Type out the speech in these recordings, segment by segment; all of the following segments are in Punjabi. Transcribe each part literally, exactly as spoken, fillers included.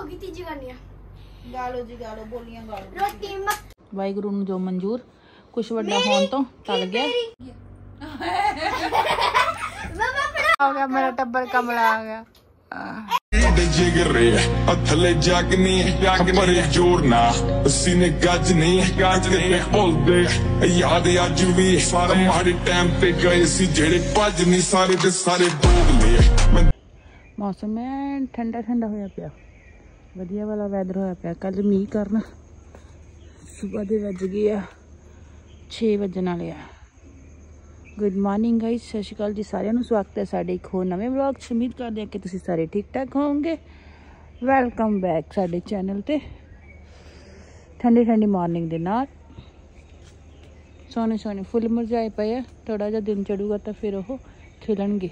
होगी तीजी करनी है गालो जी गालो बोलियां गालो रोटी वाहिगुरु ਨੂੰ ਜੋ ਮਨਜ਼ੂਰ ਕੁਛ ਵੱਡਾ ਹੋਣ ਤੋਂ ਟਲ ਗਿਆ ਹੋ ਗਿਆ ਮੇਰਾ ਟੱਬਰ ਕਮਲਾ ਆ ਗਿਆ ਜਿਗਰੇ ਥੱਲੇ ਜਾਗਨੀ ਪਰ ਜੋਰ ਨਾ ਸੀਨੇ ਗੱਜਨੀ ਗੱਜਦੇ ਬੋਲਦੇ ਯਾਦ ਅੱਜ ਵੀ ਸਾਰੇ ਮਾੜੇ ਟਾਈਮ ਤੇ ਗਏ ਸੀ ਜਿਹੜੇ ਭੱਜ ਨਹੀਂ ਸਾਰੇ ਦੇ ਸਾਰੇ ਬੋਲਦੇ ਮੌਸਮ ਹੈ ਠੰਡਾ ਠੰਡਾ ਹੋਇਆ ਪਿਆ ਵਧੀਆ ਵਾਲਾ ਵੈਦਰ ਹੋਇਆ ਪਿਆ ਕੱਲ ਮੀਂਹ ਕਰਨਾ ਸੁਬਹ ਦੇ ਵੱਜ ਗਏ ਆ ਛੇ ਵਜਣ ਵਾਲੇ ਆ गुड मॉर्निंग गाइस सत श्री अकाल जी सारिਆਂ ਨੂੰ ਸਵਾਗਤ ਹੈ ਸਾਡੇ ਇੱਕ ਹੋਰ ਨਵੇਂ ਵਲੌਗ 'ਚ ਉਮੀਦ ਕਰਦੇ ਹਾਂ ਕਿ ਤੁਸੀਂ ਸਾਰੇ ਠੀਕ ਠਾਕ ਹੋਵੋਗੇ ਵੈਲਕਮ ਬੈਕ ਸਾਡੇ ਚੈਨਲ ਤੇ ਠੰਡੀ ਠੰਡੀ ਮਾਰਨਿੰਗ ਦੇ ਨਾਲ ਸੋਹਣੇ ਸੋਹਣੇ ਫੁੱਲ ਮੁਰਝਾਏ ਪਏ ਆ ਥੋੜਾ ਜਿਹਾ ਦਿਨ ਚੜੂਗਾ ਤਾਂ ਫਿਰ ਉਹ ਖਿਲਣਗੇ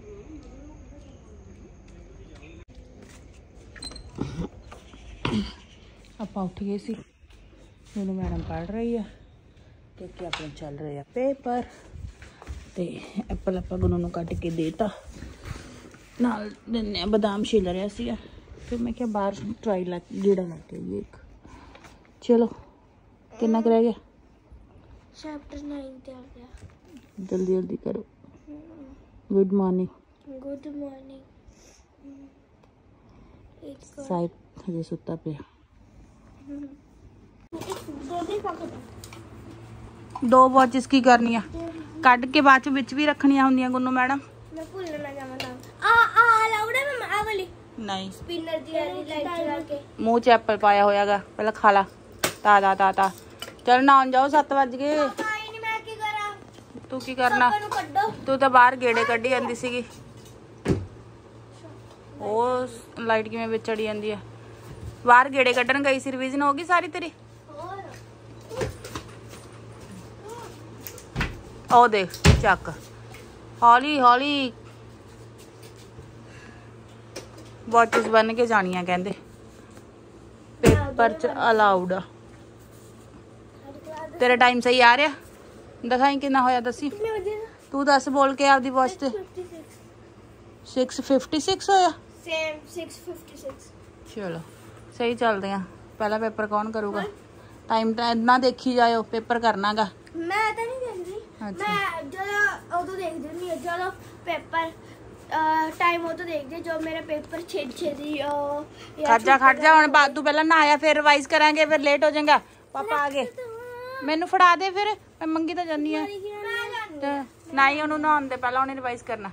ਆਪਾਂ ਉੱਠ ਗਏ ਸੀ ਮੈਨੂੰ ਮੈਡਮ ਪੜ੍ਹ ਰਹੀ ਆ ਤੇ ਕਿ ਆਪਣੇ ਚੱਲ ਰਹੇ ਆ ਪੇਪਰ ਤੇ ਐਪਲ ਆਪਾਂ ਗੁਰੂ ਨੂੰ ਕੱਟ ਕੇ ਦੇਤਾ ਨਾਲ ਦਿੰਨੇ ਬਦਾਮ ਛਿਲ ਰਿਹਾ ਸੀਗਾ ਫਿਰ ਮੈਂ ਕਿਹਾ ਬਾਹਰ ਟਰਾਈ ਲਾ ਗੇੜਾ ਲਾ ਕੇ ਆਈਏ ਇੱਕ ਚਲੋ ਕਿੰਨਾ ਕੁ ਰਹਿ ਗਿਆ चैप्टर नाइन ਤੇ ਆ ਗਿਆ ਜਲਦੀ ਜਲਦੀ ਕਰੋ ਗੁੱਡ ਮਾਰਨਿੰਗ गुड मॉर्निंग एक ਸਾਹਿਬ ਹਜੇ ਸੁੱਤਾ ਪਿਆ ਦੋ ਵਾਚਸ ਕੀ ਕਰਨੀਆਂ ਕੱਢ ਕੇ ਬਾਅਦ ਚ ਵਿੱਚ ਵੀ ਰੱਖਣੀਆਂ ਹੁੰਦੀਆਂ ਗੁੰਨੂ ਮੈਡਮ मैं भूल ना जावां ना आ आ लाउड है मैं आ वाली ਨਹੀਂ स्पिनर दी वाली लाइट जला के ਮੂੰਹ ਚ ਐਪਲ ਪਾਇਆ ਹੋਇਆਗਾ ਪਹਿਲਾਂ ਖਾ ਲਾ ਤਾ ਤਾ ਤਾ ਤਾ ਚਲ ਨਹਾਉਣ ਜਾਓ ਸੱਤ ਵੱਜ ਗਏ आई नहीं मैं की करा ਤੂੰ ਕੀ ਕਰਨਾ ਨੂੰ ਕੱਢੋ ਤੂੰ ਤਾਂ ਬਾਹਰ ਗੇੜੇ ਕੱਢੀ ਜਾਂਦੀ ਸੀਗੀ ਉਹ ਲਾਈਟ ਕਿਵੇਂ ਵਿੱਚ ਚੜੀ ਜਾਂਦੀ ਆ ਬਾਹਰ ਗੇੜੇ ਕੱਢਣ ਗਈ ਸੀ ਰਿਵੀਜ਼ਨ ਹੋ ਗਈ ਸਾਰੀ ਤੇਰੀ ਉਹ ਦੇਖ ਚੱਕ ਹੌਲੀ ਹੌਲੀ ਵਾਚਸ ਬਣ ਕੇ ਜਾਣੀਆਂ ਕਹਿੰਦੇ ਪੇਪਰ ਚ ਅਲਾਉਡ ਆ ਤੇਰਾ ਟਾਈਮ ਸਹੀ ਆ ਰਿਹਾ ਦਿਖਾਈ ਕਿੰਨਾ ਹੋਇਆ ਦੱਸੀ ਤੂੰ ਦੱਸ ਬੋਲ ਕੇ ਆਪਦੀ ਵਾਚ ਤੇ ਛੇ ਸੌ ਛਪਨ ਹੋਇਆ सेम सिक्स फिफ्टी सिक्स ਚਲੋ ਸਹੀ ਚੱਲਦੇ ਆ ਪਹਿਲਾ ਪੇਪਰ ਕੌਣ ਕਰੂਗਾ ਟਾਈਮ ਤਾਂ ਇੰਨਾ ਦੇਖੀ ਜਾਇਓ ਪੇਪਰ ਕਰਨਾਗਾ मैं तो नहीं देख रही मैं जो वो देख रही हूँ जो पेपर टाइम वो तो देख दे जो मेरा पेपर छेद छेदी ਖੜ ਜਾ ਖੜ ਜਾ ਹੁਣ ਬਾਅਦ ਤੂੰ ਪਹਿਲਾਂ ਨਾ ਆਇਆ ਫਿਰ ਰਿਵਾਈਜ਼ ਕਰਾਂਗੇ ਫਿਰ ਲੇਟ ਹੋ ਜਾਏਗਾ ਪਾਪਾ ਆ ਗਏ ਮੈਨੂੰ ਫੜਾ ਦੇ ਫਿਰ ਮੈਂ ਮੰਗੀ ਤਾਂ ਜਾਨੀ ਆ ਨਾ ਹੀ ਉਹਨੂੰ ਨਹਾਉਣ ਦੇ ਪਹਿਲਾਂ ਉਹਨੇ ਰਿਵਾਈਜ਼ ਕਰਨਾ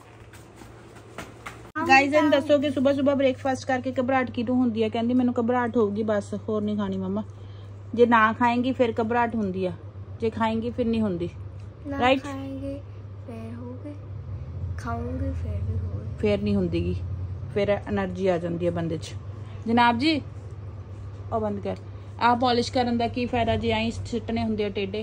ਗਾਈਜ਼ ਇਹਨੂੰ ਦੱਸੋ ਕਿ ਸਵੇਰ ਸਵੇਰ ਬ੍ਰੇਕਫਾਸਟ ਕਰਕੇ ਘਬਰਾਹਟ ਕਿਉਂ ਹੁੰਦੀ ਹੈ ਕਹਿੰਦੀ ਮੈਨੂੰ ਘਬਰਾਹਟ ਹੋਊਗੀ ਬਸ ਹੋਰ ਨਹੀਂ ਖਾਣੀ ਮਮਾ ਜੇ ਨਾ ਖਾਏਂਗੀ ਫਿਰ ਘਬਰਾਹਟ ਹੁੰਦੀ ਆ ਜੇ ਖਾਏਂਗੀ ਫਿਰ ਨਹੀਂ ਹੁੰਦੀ ਰਾਈਟ खाएंगे फिर होगे खाऊंगी फिर भी होगे ਫਿਰ ਨਹੀਂ ਹੁੰਦੀਗੀ ਫਿਰ એનર્ਜੀ ਆ ਜਾਂਦੀ ਹੈ ਬੰਦੇ 'ਚ ਜਨਾਬ ਜੀ ਉਹ ਬੰਦ ਕਰ ਆਹ ਪਾਲਿਸ਼ ਕਰਨ ਦਾ ਕੀ ਫਾਇਦਾ ਜੇ ਐਂ ਸਿੱਟਣੇ ਹੁੰਦੇ ਆ ਟੇਡੇ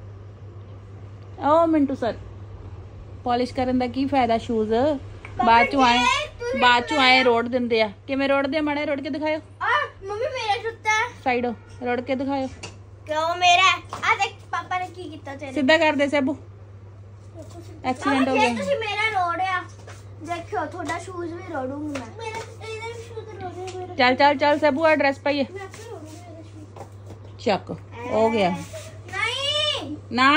ਉਹ ਮਿੰਟੂ ਸਰ ਪਾਲਿਸ਼ ਕਰਨ ਦਾ ਕੀ ਫਾਇਦਾ ਸ਼ੂਜ਼ ਬਾਅਦ ਚੋਂ ਆਏ ਬਾਅਦ ਚੋਂ ਆਏ ਰੋੜ ਦਿੰਦੇ ਆ ਕਿਵੇਂ ਰੋੜਦੇ ਆ ਮਾੜੇ ਰੋੜ ਕੇ ਦਿਖਾਇਓ मम्मी मेरा जूता है ਸਾਈਡ ਰੋੜ ਕੇ ਦਿਖਾਇਓ क्यों मेरा आ देख पापा ने की ਕੀਤਾ ਤੇਰੇ ਸਿੱਧਾ ਕਰਦੇ ਸੈਬੂ ਐਕਸੀਡੈਂਟ ਹੋ ਗਿਆ ਤੁਸੀਂ ਮੇਰਾ ਰੋੜਿਆ ਦੇਖਿਓ ਤੁਹਾਡਾ ਸ਼ੂਜ਼ ਵੀ ਰੋੜੂੰਗੀ ਮੈਂ ਮੇਰਾ ਇਹਦਾ ਸ਼ੂਜ਼ ਰੋੜਿਆ ਮੇਰਾ ਚੱਲ ਚੱਲ ਚੱਲ ਸੈਬੂ ਆ ਡਰੈਸ ਪਾਈਏ ਚੱਕ ਹੋ ਗਿਆ ਨਹੀਂ ਨਾ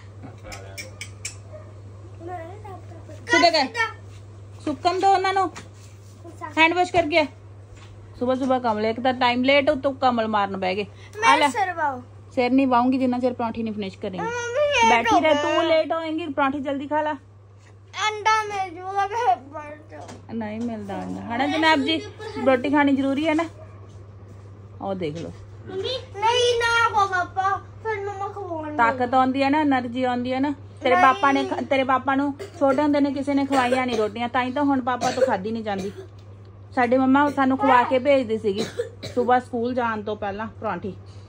ਸਿੱਧਾ ਕਰ ਸੁੱਕਣ ਦੋ ਉਹਨਾਂ ਨੂੰ ਹੈਂਡ ਵਾਸ਼ ਕਰ ਗਿਆ ਸੁਬਹ ਸੁਬਹ ਕਮਲ ਇੱਕ ਤਾਂ ਟਾਈਮ ਲੇਟ ਉਤੋਂ ਕਮਲ ਮਾਰਨ ਬਹਿ ਗਏ ਆ ਲੈ ਸਰਵਾਓ ਸਿਰ ਨਹੀਂ ਵਾਉਂਗੀ ਜਿੰਨਾ ਚਿਰ ਪਰੌਂਠੀ ਨਹੀਂ ਫਿਨਿਸ਼ ਕਰੇਂਗੀ बैठी रह तू लेट होएंगी परांठी जल्दी खा ला अंडा मिल जूगा नहीं मिलता अंडा है ना जनाब जी रोटी खानी जरूरी है ना और देख लो नहीं ना को पापा फिर मम्मा खवाऊंगी ताकत आंदी है ना एनर्जी आंदी है ना तेरे पापा ने तेरे पापा नु छोटे हुंदे ने किसी ने खवाईया नहीं रोटियां ताई तो हुण पापा तो खाधी नहीं जांदी साडे मम्मा सानू खवा के भेजदी सीगी सुबह स्कूल जान तो पहला परांठी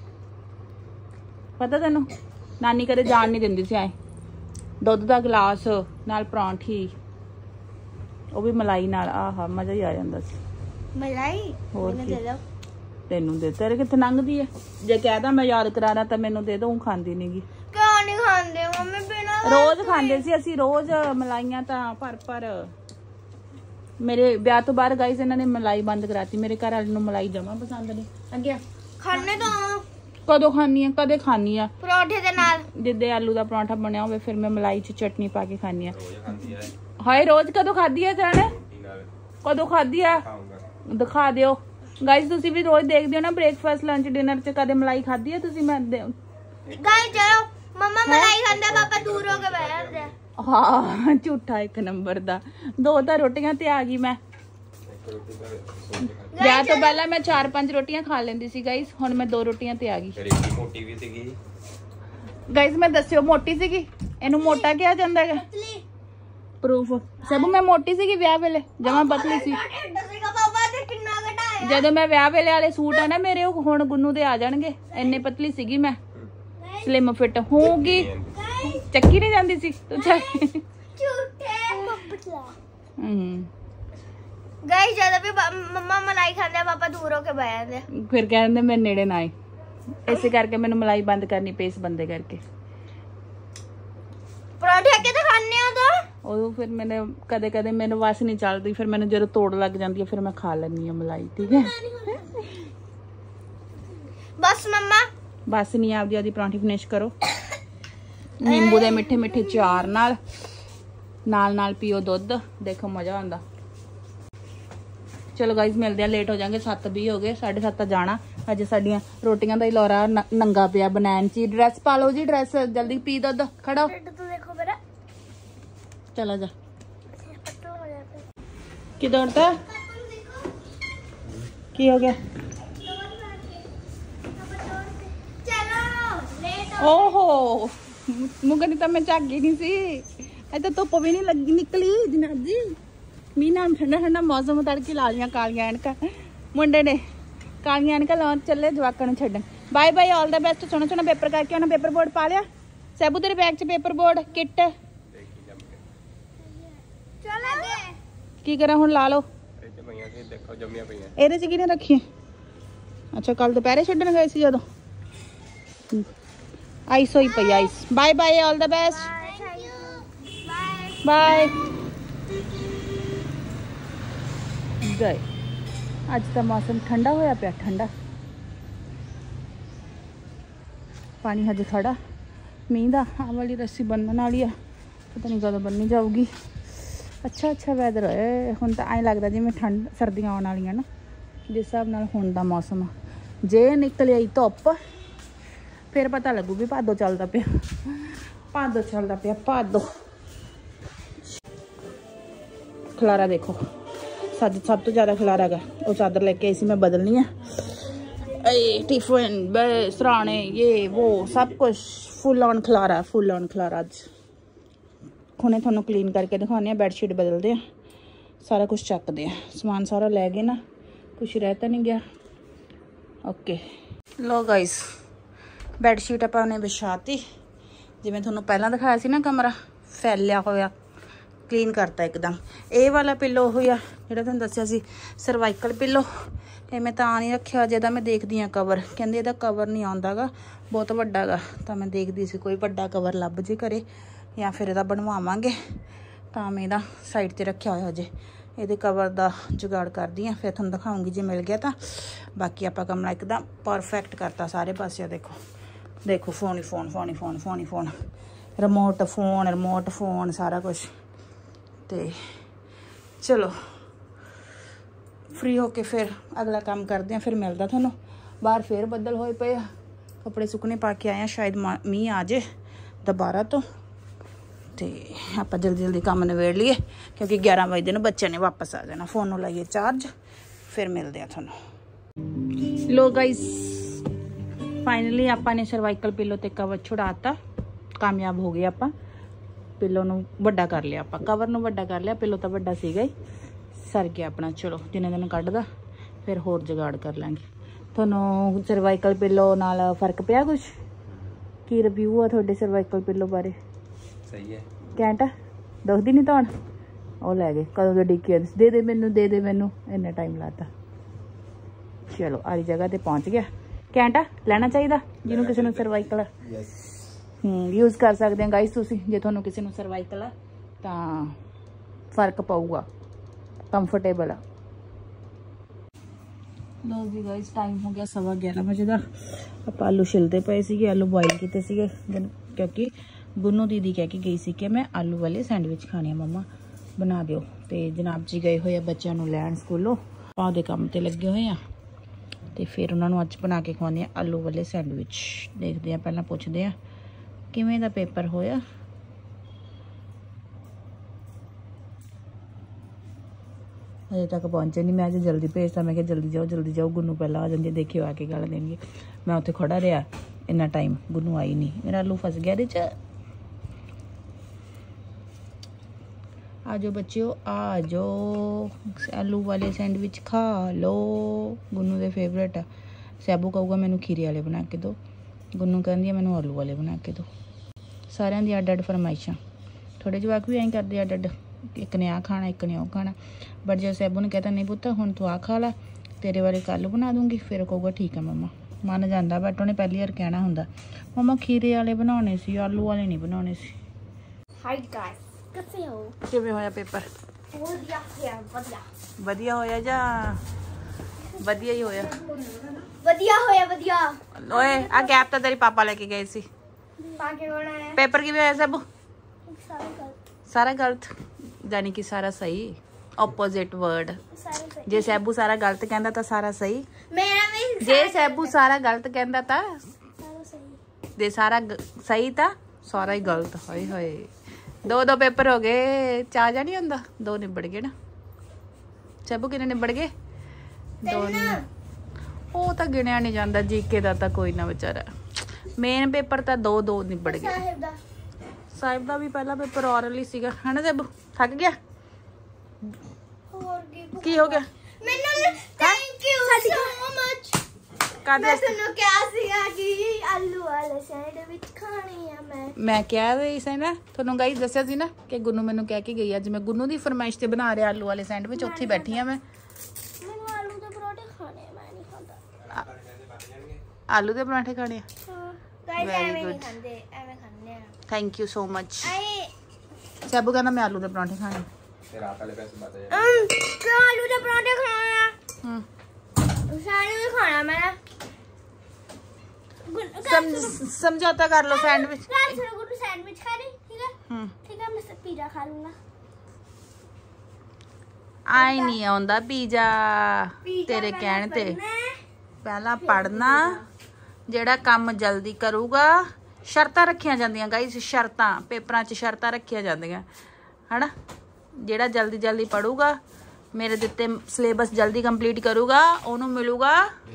पता तेनू नानी कदे जान नहीं दिंदी सी आए दुध का गिलास नाल परांठी ਉਹ ਵੀ ਮਲਾਈ ਨਾਲ ਆਹਾ ਮਜ਼ਾ ਹੀ ਆ ਜਾਂਦਾ ਸੀ ਮਲਾਈ ਮੈਨੂੰ ਦੇ ਲਓ ਤੈਨੂੰ ਦੇ ਤੇਰੇ ਕਿੱਥੇ ਲੰਘਦੀ ਹੈ ਜੇ ਕਹਿਦਾ ਮੈਂ ਯਾਦ ਕਰਾਣਾ ਤਾਂ ਮੈਨੂੰ ਦੇ ਦੋ ਖਾਂਦੀ ਨਹੀਂਗੀ ਕਿਉਂ ਨਹੀਂ ਖਾਂਦੇ ਮੰਮੀ ਬਿਨਾ ਰੋਜ਼ ਖਾਂਦੇ ਸੀ ਅਸੀਂ ਰੋਜ਼ ਮਲਾਈਆਂ ਤਾਂ ਭਰ ਭਰ ਮੇਰੇ ਵਿਆਹ ਤੋਂ ਬਾਅਦ ਗਾਈਸ ਇਹਨਾਂ ਨੇ ਮਲਾਈ ਬੰਦ ਕਰਾਤੀ। ਮੇਰੇ ਘਰ ਵਾਲੇ ਨੂੰ ਮਲਾਈ ਜਮਾ ਪਸੰਦ ਨਹੀਂ। ਅੱਗੇ ਖਾਣੇ ਤੋਂ ਕਦੋਂ ਖਾਣੀ ਆ? ਕਦੇ ਖਾਣੀ ਆ ਪਰੌਂਠੇ ਦੇ ਨਾਲ। ਜਿੱਦੇ ਆਲੂ ਦਾ ਪਰੌਂਠਾ ਬਣਿਆ ਹੋਵੇ ਫਿਰ ਮੈਂ ਮਲਾਈ ਚ ਚਟਨੀ ਪਾ ਕੇ ਖਾਣੀ ਆ। ਹਾਏ ਰੋਜ਼ ਕਦੋਂ ਖਾਦੀ ਆ ਜਾਣੇ? ਕਦੋਂ ਖਾਦੀ ਆ? ਦਿਖਾ ਦਿਓ ਗਾਈਸ। ਤੁਸੀਂ ਵੀ ਰੋਜ਼ ਦੇਖਦੇ ਹੋ ਨਾ ਬ੍ਰੇਕਫਾਸਟ ਲੰਚ ਡਿਨਰ ਚ ਕਦੇ ਮਲਾਈ ਖਾਦੀ ਆ ਤੁਸੀਂ? ਮੈਂ ਗਾਈਸ ਚਲੋ ਮੰਮਾ ਮਲਾਈ ਖਾਂਦਾ, ਪਾਪਾ ਦੂਰ ਹੋ ਕੇ ਬਹਿ ਜਾਂਦੇ ਆ। ਹਾਂ ਝੂਠਾ ਇੱਕ ਨੰਬਰ ਦਾ। ਦੋ ਤਾਂ ਰੋਟੀਆਂ ਤੇ ਆ ਗਈ ਮੈਂ। ਵਿਆਹ ਤੋਂ ਪਹਿਲਾਂ ਮੈਂ ਚਾਰ ਪੰਜ ਰੋਟੀਆਂ ਖਾ ਲੈਂਦੀ ਸੀ ਗਾਈਸ, ਹੁਣ ਮੈਂ ਦੋ ਰੋਟੀਆਂ ਤੇ ਆ ਗਈ। ਮੋਟੀ ਵੀ ਸੀਗੀ ਗਾਈਸ ਮੈਂ ਦੱਸਿਓ ਮੋਟੀ ਸੀਗੀ? ਇਹਨੂੰ ਮੋਟਾ ਕਿਹਾ ਜਾਂਦਾ ਹੈ? ਪ੍ਰੂਫ ਸਭ ਮੈਂ ਮੋਟੀ ਸੀਗੀ ਵਿਆਹ ਵੇਲੇ, ਜਮਾ ਪਤਲੀ ਸੀ। ਜਦੋਂ ਮੈਂ ਵਿਆਹ ਵੇਲੇ ਵਾਲੇ ਸੂਟ ਆ ਨਾ ਮੇਰੇ, ਉਹ ਹੁਣ ਗੁੰਨੂ ਦੇ ਆ ਜਾਣਗੇ। ਇੰਨੇ ਪਤਲੀ ਸੀਗੀ ਮੈਂ, ਸਲਿਮ ਫਿਟ ਹੋਊਗੀ। ਚੱਕੀ ਨਹੀਂ ਜਾਂਦੀ ਸੀ ਤੂੰ ਚੱਕ ਹਮ ਗਾਈਸ ਜਦੋਂ ਵੀ ਮੰਮਾ ਮਲਾਈ ਖਾਂਦੇ ਆ ਪਾਪਾ ਦੂਰ ਹੋ ਕੇ ਬਹਿ ਜਾਂਦੇ। ਫਿਰ ਕਹਿੰਦੇ ਮੈਂ ਨੇੜੇ ਨਾ ਆਈ, ਇਸੇ ਕਰਕੇ ਮੈਨੂੰ ਮਲਾਈ ਬੰਦ ਕਰਨੀ ਪਈ ਇਸ ਬੰਦੇ ਕਰਕੇ। ਪਰੌਂਠੇ ਅੱਗੇ ਤਾਂ ਖਾਣੇ ਆ ਤਾਂ ਉਹ ਫਿਰ ਮੈਨੂੰ ਕਦੇ ਕਦੇ ਮੈਨੂੰ ਵਸ ਨਹੀਂ ਚੱਲਦੀ, ਫਿਰ ਮੈਨੂੰ ਜਦੋਂ ਤੋੜ ਲੱਗ ਜਾਂਦੀ ਹੈ ਫਿਰ ਮੈਂ ਖਾ ਲੈਂਦੀ ਹਾਂ ਮਲਾਈ। ਠੀਕ ਹੈ ਬਸ ਮੰਮਾ ਬਸ ਨਹੀਂ, ਆਪਦੀ ਆਪਦੀ ਪਰੌਂਠੀ ਫਿਨਿਸ਼ ਕਰੋ ਨਿੰਬੂ ਦੇ ਮਿੱਠੇ ਮਿੱਠੇ ਚਾਰ ਨਾਲ ਨਾਲ ਨਾਲ ਪੀਓ ਦੁੱਧ, ਦੇਖੋ ਮਜ਼ਾ ਆਉਂਦਾ। ਚਲੋ ਗਾਈਜ਼ ਮਿਲਦੇ ਆ, ਲੇਟ ਹੋ ਜਾਵਾਂਗੇ। ਸੱਤ ਵੀਹ ਹੋ ਗਏ, ਸਾਢੇ ਸੱਤ ਜਾਣਾ। ਅਜੇ ਸਾਡੀਆਂ ਰੋਟੀਆਂ ਦਾ ਹੀ ਲੋਰਾ ਨੰਗਾ ਪਿਆ। ਬਨੈਣ ਚ ਡਰੈਸ ਪਾ ਲਓ ਜੀ, ਡਰੈਸ ਜਲਦੀ ਪੀ ਦੁੱਧ। ਖੜੋ ਦੇਖੋ ਮੇਰਾ ਚਲਾ ਜਾ ਕੀ ਦੌੜਦਾ ਕੀ ਹੋ ਗਿਆ? ਓਹੋ ਮੁਗਨੀ ਤਾਂ ਮੈਂ ਝਾਕੀ ਨਹੀਂ ਸੀ। ਇਹ ਤਾਂ ਧੁੱਪ ਵੀ ਨਹੀਂ ਲੱਗੀ ਨਿਕਲੀ ਜਨਾਬ ਜੀ। ਮੀਂਹ ਨਾਲ ਠੰਡਾ ਠੰਡਾ ਮੌਸਮ ਤੜਕੇ ਲਾ ਲੀਆਂ ਕਾਲੀਆਂ ਐਨਕਾਂ। ਮੁੰਡੇ ਨੇ ਕਾਲੀਆਂ ਐਨਕਾਂ ਲਾਉਣ ਚੱਲੇ ਜਵਾਕਾਂ ਨੂੰ ਛੱਡਣ। Bye bye all the best. ਸੋਹਣਾ ਸੋਹਣਾ ਪੇਪਰ ਕਰਕੇ ਉਹਨਾਂ ਪੇਪਰ ਬੋਰਡ ਪਾ ਲਿਆ। ਸੈਬੂ ਤੇਰੇ ਬੈਗ 'ਚ ਪੇਪਰ ਬੋਰਡ ਕਿੱਟ ਕੀ ਕਰਾਂ ਹੁਣ? ਲਾ ਲਓ ਇਹਦੇ 'ਚ ਕਿਹਨੇ ਰੱਖੀ? ਅੱਛਾ ਕੱਲ ਦੁਪਹਿਰੇ ਛੱਡਣ ਗਏ ਸੀ ਜਦੋਂ। ਆਈਸ ਹੋਈ ਪਈ ice. Bye bye all the best. Bye ਗਏ। ਅੱਜ ਤਾਂ ਮੌਸਮ ਠੰਡਾ ਹੋਇਆ ਪਿਆ, ਠੰਡਾ। ਪਾਣੀ ਹਜੇ ਖੜਾ ਮੀਂਹ ਦਾ। ਆਹ ਵਾਲੀ ਰੱਸੀ ਬੰਨਣ ਵਾਲੀ ਆ, ਪਤਾ ਨਹੀਂ ਕਦੋਂ ਬੰਨੀ ਜਾਊਗੀ। ਅੱਛਾ ਅੱਛਾ ਵੈਦਰ ਹੋਏ ਹੁਣ ਤਾਂ। ਐਂ ਲੱਗਦਾ ਜਿਵੇਂ ਠੰਡ ਸਰਦੀਆਂ ਆਉਣ ਵਾਲੀਆਂ ਨਾ, ਜਿਸ ਹਿਸਾਬ ਨਾਲ ਹੁਣ ਦਾ ਮੌਸਮ ਆ। ਜੇ ਨਿਕਲ ਆਈ ਧੁੱਪ ਫਿਰ ਪਤਾ ਲੱਗੂ ਵੀ ਭਾਦੋ ਚੱਲਦਾ ਪਿਆ। ਭਾਦੋ ਚੱਲਦਾ ਪਿਆ ਭਾਦੋ। ਖਲਾਰਾ ਦੇਖੋ, ਸੱਜ ਸਭ ਤੋਂ ਜ਼ਿਆਦਾ ਖਲਾਰਾ ਹੈਗਾ। ਉਹ ਚਾਦਰ ਲੈ ਕੇ ਆਈ ਸੀ ਮੈਂ, ਬਦਲਣੀ ਆ। ਇਹ ਟਿਫਨ ਬੇ ਸਰਾਣੇ ਇਹ ਉਹ ਸਭ ਕੁਛ ਫੁੱਲ ਔਨ ਖਲਾਰਾ, ਫੁੱਲ ਔਨ ਖਲਾਰਾ। ਅੱਜ ਹੁਣੇ ਤੁਹਾਨੂੰ ਕਲੀਨ ਕਰਕੇ ਦਿਖਾਉਂਦੇ ਆ। ਬੈਡਸ਼ੀਟ ਬਦਲਦੇ ਆ, ਸਾਰਾ ਕੁਛ ਚੱਕਦੇ ਆ। ਸਮਾਨ ਸਾਰਾ ਲੈ ਗਏ ਨਾ, ਕੁਛ ਰਹਿ ਤਾਂ ਨਹੀਂ ਗਿਆ। ਓਕੇ ਲੋ ਗਾਈਸ ਬੈਡਸ਼ੀਟ ਆਪਾਂ ਨੇ ਵਿਛਾਤੀ। ਜਿਵੇਂ ਤੁਹਾਨੂੰ ਪਹਿਲਾਂ ਦਿਖਾਇਆ ਸੀ ਨਾ ਕਮਰਾ ਫੈਲਿਆ ਹੋਇਆ, ਕਲੀਨ ਕਰਤਾ ਇੱਕਦਮ। ਇਹ ਵਾਲਾ ਪਿੱਲੋ ਹੋਇਆ ਜਿਹੜਾ ਤੁਹਾਨੂੰ ਦੱਸਿਆ ਸੀ ਸਰਵਾਈਕਲ ਪਿੱਲੋ। ਇਹ ਮੈਂ ਤਾਂ ਨਹੀਂ ਰੱਖਿਆ ਜਿਹਦਾ ਮੈਂ ਦੇਖਦੀ ਹਾਂ ਕਵਰ। ਕਹਿੰਦੇ ਇਹਦਾ ਕਵਰ ਨਹੀਂ ਆਉਂਦਾ ਗਾ, ਬਹੁਤ ਵੱਡਾ ਗਾ। ਤਾਂ ਮੈਂ ਦੇਖਦੀ ਸੀ ਕੋਈ ਵੱਡਾ ਕਵਰ ਲੱਭ ਜੇ ਘਰੇ, ਜਾਂ ਫਿਰ ਇਹਦਾ ਬਣਵਾਵਾਂਗੇ। ਤਾਂ ਮੈਂ ਇਹਦਾ ਸਾਈਡ 'ਤੇ ਰੱਖਿਆ ਹੋਇਆ ਜੇ। ਇਹਦੇ ਕਵਰ ਦਾ ਜੁਗਾੜ ਕਰਦੀ ਹਾਂ, ਫਿਰ ਤੁਹਾਨੂੰ ਦਿਖਾਉਂਗੀ ਜੇ ਮਿਲ ਗਿਆ ਤਾਂ। ਬਾਕੀ ਆਪਾਂ ਕਮਰਾ ਇੱਕਦਮ ਪਰਫੈਕਟ ਕਰਤਾ ਸਾਰੇ ਪਾਸੇ। ਦੇਖੋ ਦੇਖੋ ਫੋਨ ਹੀ ਫੋਨ, ਫੋਨ ਹੀ ਫੋਨ, ਫੋਨ ਹੀ phone, remote phone, remote phone, ਸਾਰਾ ਕੁਛ। ਤੇ ਚਲੋ ਫ੍ਰੀ ਹੋ ਕੇ ਫਿਰ ਅਗਲਾ ਕੰਮ ਕਰਦੇ ਹਾਂ, ਫਿਰ ਮਿਲਦਾ ਤੁਹਾਨੂੰ। ਬਾਹਰ ਫਿਰ ਬੱਦਲ ਹੋਏ ਪਏ ਆ, ਕੱਪੜੇ ਸੁੱਕਣੇ ਪਾ ਕੇ ਆਏ ਆ। ਸ਼ਾਇਦ ਮੀਂਹ ਆ ਜੇ ਦੁਬਾਰਾ ਤੋਂ, ਤੇ ਆਪਾਂ ਜਲਦੀ ਜਲਦੀ ਕੰਮ ਨਿਬੇੜ ਲਈਏ ਕਿਉਂਕਿ ਗਿਆਰਾਂ ਵਜੇ ਨੂੰ ਬੱਚਿਆਂ ਨੇ ਵਾਪਸ ਆ ਜਾਣਾ। ਫੋਨ ਨੂੰ ਲਾਈਏ ਚਾਰਜ, ਫਿਰ ਮਿਲਦੇ ਆ ਤੁਹਾਨੂੰ। ਲੋ ਗਾਈਸ ਫਾਈਨਲੀ ਆਪਾਂ ਨੇ ਸਰਵਾਈਕਲ ਪਿੱਲੋ ਤੇ ਕਵਰ ਛੁਡਾਤਾ। ਕਾਮਯਾਬ ਹੋ ਗਏ ਆਪਾਂ। ਪਿੱਲੋ ਨੂੰ ਵੱਡਾ ਕਰ ਲਿਆ ਆਪਾਂ, ਕਵਰ ਨੂੰ ਵੱਡਾ ਕਰ ਲਿਆ। ਪਿੱਲੋ ਤਾਂ ਵੱਡਾ ਸੀਗਾ ਹੀ, ਸਰ ਗਿਆ ਆਪਣਾ। ਚਲੋ ਦਿਨੇ ਦਿਨ ਕੱਢਦਾ, ਫਿਰ ਹੋਰ ਜੁਗਾੜ ਕਰ ਲਾਂਗੇ। ਤੁਹਾਨੂੰ ਸਰਵਾਈਕਲ ਪਿੱਲੋ ਨਾਲ ਫਰਕ ਪਿਆ ਕੁਛ? ਕੀ ਰਿਵਿਊ ਆ ਤੁਹਾਡੇ ਸਰਵਾਈਕਲ ਪਿੱਲੋ ਬਾਰੇ? ਸਹੀ ਹੈ, ਘੈਂਟ ਆ। ਦੁਖਦੀ ਨਹੀਂ ਧੌਣ? ਉਹ ਲੈ ਗਏ ਕਦੋਂ ਦੇ ਡਿੱਕੀ, ਦੇ ਦੇ ਮੈਨੂੰ, ਦੇ ਦੇ ਮੈਨੂੰ। ਇੰਨਾ ਟਾਈਮ ਲਾਤਾ। ਚਲੋ ਆਲੀ ਜਗ੍ਹਾ ਤੇ ਪਹੁੰਚ ਗਿਆ। ਘੈਂਟ ਆ, ਲੈਣਾ ਚਾਹੀਦਾ ਜਿਹਨੂੰ ਕਿਸੇ ਨੂੰ ਸਰਵਾਈਕਲ ਆ। ਹੂੰ ਯੂਜ਼ ਕਰ ਸਕਦੇ ਆ ਗਾਈਸ ਤੁਸੀਂ। ਜੇ ਤੁਹਾਨੂੰ ਕਿਸੇ ਨੂੰ ਸਰਵਾਈਕਲ ਆ ਤਾਂ ਫਰਕ ਪਊਗਾ, ਕੰਫਰਟੇਬਲ ਆ। ਲੋ ਜੀ ਗਾਇਸ ਟਾਈਮ ਹੋ ਗਿਆ ਸਵਾ ਗਿਆਰਾਂ ਵਜੇ ਦਾ। ਆਪਾਂ ਆਲੂ ਛਿਲਦੇ ਪਏ ਸੀਗੇ, ਆਲੂ ਬੋਇਲ ਕੀਤੇ ਸੀਗੇ ਕਿਉਂਕਿ ਗੁੰਨੂ ਦੀਦੀ ਕਹਿ ਕੇ ਗਈ ਸੀ ਕਿ ਮੈਂ ਆਲੂ ਵਾਲੇ ਸੈਂਡਵਿਚ ਖਾਣੇ ਆ, ਮੰਮਾ ਬਣਾ ਦਿਓ। ਤੇ ਜਨਾਬ ਜੀ ਗਏ ਹੋਏ ਆ ਬੱਚਿਆਂ ਨੂੰ ਲੈਣ ਸਕੂਲੋਂ, ਆਪਾਂ ਦੇ ਕੰਮ ਤੇ ਲੱਗੇ ਹੋਏ ਆ ਤੇ ਫਿਰ ਉਹਨਾਂ ਨੂੰ ਅੱਜ ਬਣਾ ਕੇ ਖਵਾਉਂਦੇ ਆ ਆਲੂ ਵਾਲੇ ਸੈਂਡਵਿਚ। ਦੇਖਦੇ ਆ, ਪਹਿਲਾਂ ਪੁੱਛਦੇ ਆ ਕਿਵੇਂ ਦਾ ਪੇਪਰ ਹੋਇਆ। ਅਜੇ ਤੱਕ ਪਹੁੰਚੇ ਨਹੀਂ, ਮੈਂ ਅੱਜ ਜਲਦੀ ਭੇਜਤਾ, ਮੈਂ ਕਿਹਾ ਜਲਦੀ ਜਾਓ ਜਲਦੀ ਜਾਓ, ਗੁੰਨੂ ਪਹਿਲਾਂ ਆ ਜਾਂਦੀ, ਦੇਖਿਓ ਆ ਕੇ ਗੱਲ ਦੇਣਗੇ। ਮੈਂ ਉੱਥੇ ਖੜਾ ਰਿਹਾ ਇੰਨਾ ਟਾਈਮ, ਗੁੰਨੂ ਆਈ ਨਹੀਂ, ਮੇਰਾ ਆਲੂ ਫਸ ਗਿਆ ਇਹਦੇ 'ਚ। ਆ ਜਾਓ ਬੱਚਿਓ ਆ ਜਾਓ, ਆਲੂ ਵਾਲੇ ਸੈਂਡਵਿਚ ਖਾ ਲਓ। ਗੁੰਨੂ ਦੇ ਫੇਵਰੇਟ ਆ। ਸੈਬੂ ਕਹੂਗਾ ਮੈਨੂੰ ਖੀਰੇ ਵਾਲੇ ਬਣਾ ਕੇ ਦਿਓ, ਗੁੰਨੂ ਕਹਿੰਦੀ ਆ ਮੈਨੂੰ ਆਲੂ ਵਾਲੇ ਬਣਾ ਕੇ ਦਿਓ। ਸਾਰਿਆਂ ਦੀ ਅੱਡ ਅੱਡ ਫਰਮਾਇਸ਼ਾਂ, ਥੋੜੇ ਜਵਾਕ ਵੀ ਐਂ ਕਰਦੇ ਅੱਡ ਅੱਡ, ਇੱਕ ਨੇ ਆ ਖਾਣਾ ਇੱਕ ਨੇ ਉਹ ਖਾਣਾ। ਬਟ ਜੇ ਸੈਬੂ ਨੇ ਕਹਿਤਾ ਨਹੀਂ ਪੁੱਤ ਹੁਣ ਤੂੰ ਆ ਖਾ ਲਾ, ਤੇਰੇ ਵਾਲੇ ਕੱਲ੍ਹ ਬਣਾ ਦੂੰਗੀ, ਫਿਰ ਕਹੂਗਾ ਠੀਕ ਆ ਮੰਮਾ, ਮੰਨ ਜਾਂਦਾ। ਬਟ ਉਹਨੇ ਪਹਿਲੀ ਵਾਰ ਕਹਿਣਾ ਹੁੰਦਾ ਮੰਮਾ ਖੀਰੇ ਵਾਲੇ ਬਣਾਉਣੇ ਸੀ, ਆਲੂ ਵਾਲੇ ਨਹੀਂ ਬਣਾਉਣੇ ਸੀ। ਹਾਈ ਗਾਇਸ, ਕਿਵੇਂ ਹੋ? ਕਿਵੇਂ ਹੋਇਆ ਪੇਪਰ? ਵਧੀਆ ਹੋਇਆ, ਵਧੀਆ ਵਧੀਆ ਹੋਇਆ ਜਾਂ ਵਧੀਆ ਹੀ ਹੋਇਆ? ਵਧੀਆ ਹੋਇਆ, ਵਧੀਆ। ਓਏ ਆ ਕੈਪ ਤਾਂ ਤੇਰੇ ਪਾਪਾ ਲੈ ਕੇ ਗਏ ਸੀ। ਪਾ ਕੇ ਬਣਾਇਆ ਪੇਪਰ ਕਿਵੇਂ ਹੋਇਆ ਸੈਬੂ? ਸਾਰਾ ਗੱਲ, ਸਾਰਾ ਗਲਤ, ਯਾਨੀ ਕਿ ਸਾਰਾ ਸਹੀ, ਆਪੋਜ਼ਿਟ ਵਰਡ। ਸਾਰਾ ਸਹੀ। ਜੇ ਸੈਬੂ ਸਾਰਾ ਗਲਤ ਕਹਿੰਦਾ ਤਾਂ ਸਾਰਾ ਸਹੀ, ਮੇਰਾ ਵੀ ਜੇ ਸੈਬੂ ਸਾਰਾ ਗਲਤ ਕਹਿੰਦਾ ਤਾਂ ਸਾਰਾ ਸਹੀ। ਜੇ ਸਾਰਾ ਗ- ਸਹੀ ਤਾਂ ਸਾਰਾ ਹੀ ਗਲਤ। ਹੋਏ ਹੋਏ ਦੋ ਦੋ ਪੇਪਰ ਹੋ ਗਏ, ਚਾਰ ਜਾਂ ਨਹੀਂ ਹੁੰਦਾ, ਦੋ ਨਿਬੜ ਗਏ ਨਾ। ਸੈਬੂ ਕਿੰਨੇ ਨਿਬੜ ਗਏ? ਦੋ ਨਿ- ਉਹ ਤਾਂ ਗਿਣਿਆ ਨਹੀਂ ਜਾਂਦਾ, ਜੀਕੇ ਦਾ ਤਾਂ ਕੋਈ ਨਾ ਵਿਚਾਰਾ। ਮੇਨ ਪੇਪਰ ਤਾਂ ਦੋ ਦੋ ਨਿਬੜ ਗਏ। ਸਾਹਿਬ ਦਾ ਸਾਹਿਬ ਦਾ ਵੀ ਪਹਿਲਾ ਪੇਪਰ ਔਰਲ ਹੀ ਸੀਗਾ, ਹਨਾ ਸੈਬੂ? ਥੱਕ ਗਿਆ? ਹੋਰ ਕੀ ਕੀ ਹੋ ਗਿਆ? ਮੈਨੂੰ ਥੈਂਕ ਯੂ ਸੋ ਮਚ। ਕਾਹਦੇ ਮੈਂ ਵਾਸਤੇ? ਤੁਹਾਨੂੰ ਕਿਹਾ ਸੀਗਾ ਕਿ ਆਲੂ ਵਾਲੇ ਸੈਂਡਵਿਚ ਖਾਣੇ ਆ ਮੈਂ। ਮੈਂ ਕਿਹਾ ਵੀ ਸੀ ਨਾ ਤੁਹਾਨੂੰ, ਗਾਈਸ ਦੱਸਿਆ ਸੀ ਨਾ ਕਿ ਗੁੰਨੂ ਮੈਨੂੰ ਕਹਿ ਕੇ ਗਈ ਅੱਜ ਮੈਂ ਗੁੰਨੂ ਦੀ ਫਰਮਾਇਸ਼ ਤੇ ਬਣਾ ਰਿਹਾ ਆਲੂ ਵਾਲੇ ਸੈਂਡਵਿਚ। ਉੱਥੇ ਹੀ ਬੈਠੀ ਆ ਮੈਂ। ਮੈਨੂੰ ਆਲੂ ਦੇ ਪਰੌਂਠੇ ਖਾਣੇ ਆ, ਮੈਂ ਨਹੀਂ ਖਾਂਦਾ। ਆਲੂ ਦੇ ਪਰਾਂਠੇ ਖਾਣੇ ਆ? ਹਾਂ ਗਾਇਸ, Very ਐਵੇਂ ਨਹੀਂ good. ਖਾਂਦੇ, ਐਵੇਂ ਖਾਂਦੇ ਆ। Thank you so much. ਆਏ ਸੈਬੂ ਕਹਿੰਦਾ ਮੈਂ ਆਲੂ ਦੇ ਪਰਾਂਠੇ ਖਾਣੇ। ਤੇ ਰਾਤ ਵਾਲੇ ਪੈਸੇ ਬਚ ਜਾਣ। ਅਮ ਕਿਉਂ ਆਲੂ ਦੇ ਪਰੌਂਠੇ ਖਾਣੇ ਆ? ਹੂੰ ਸੈਂਡਵਿਚ ਖਾਣਾ ਮੈਂ। ਸਮ- ਸਮਝੌਤਾ ਕਰ ਲਓ ਸੈਂਡਵਿਚ। ਰਾਤ ਨੂੰ ਗੁੱਡ ਸੈਂਡਵਿਚ ਖਾ ਰਹੀ, ਠੀਕ ਹੈ? ਹੂੰ ਠੀਕ ਹੈ, ਮੈਂ ਪੀਜ਼ਾ ਖਾ ਲੂੰਗਾ। ਆਈ ਨਹੀਂ ਆਉਂਦਾ ਪੀਜ਼ਾ ਤੇਰੇ ਕਹਿਣ ਤੇ। ਪਹਿਲਾਂ ਪੜਨਾ, ਜਿਹੜਾ ਕੰਮ ਜਲਦੀ ਕਰੂਗਾ। ਸ਼ਰਤਾਂ ਰੱਖੀਆਂ ਜਾਂਦੀਆਂ ਗਾਈਸ, ਸ਼ਰਤਾਂ ਪੇਪਰਾਂ 'ਚ ਸ਼ਰਤਾਂ ਰੱਖੀਆਂ ਜਾਂਦੀਆਂ ਹਨਾ। ਜਿਹੜਾ ਜਲਦੀ ਜਲਦੀ ਪੜੂਗਾ, ਮੇਰੇ ਦਿੱਤੇ ਸਿਲੇਬਸ ਜਲਦੀ ਕੰਪਲੀਟ ਕਰੂਗਾ, ਉਹਨੂੰ ਮਿਲੂਗਾ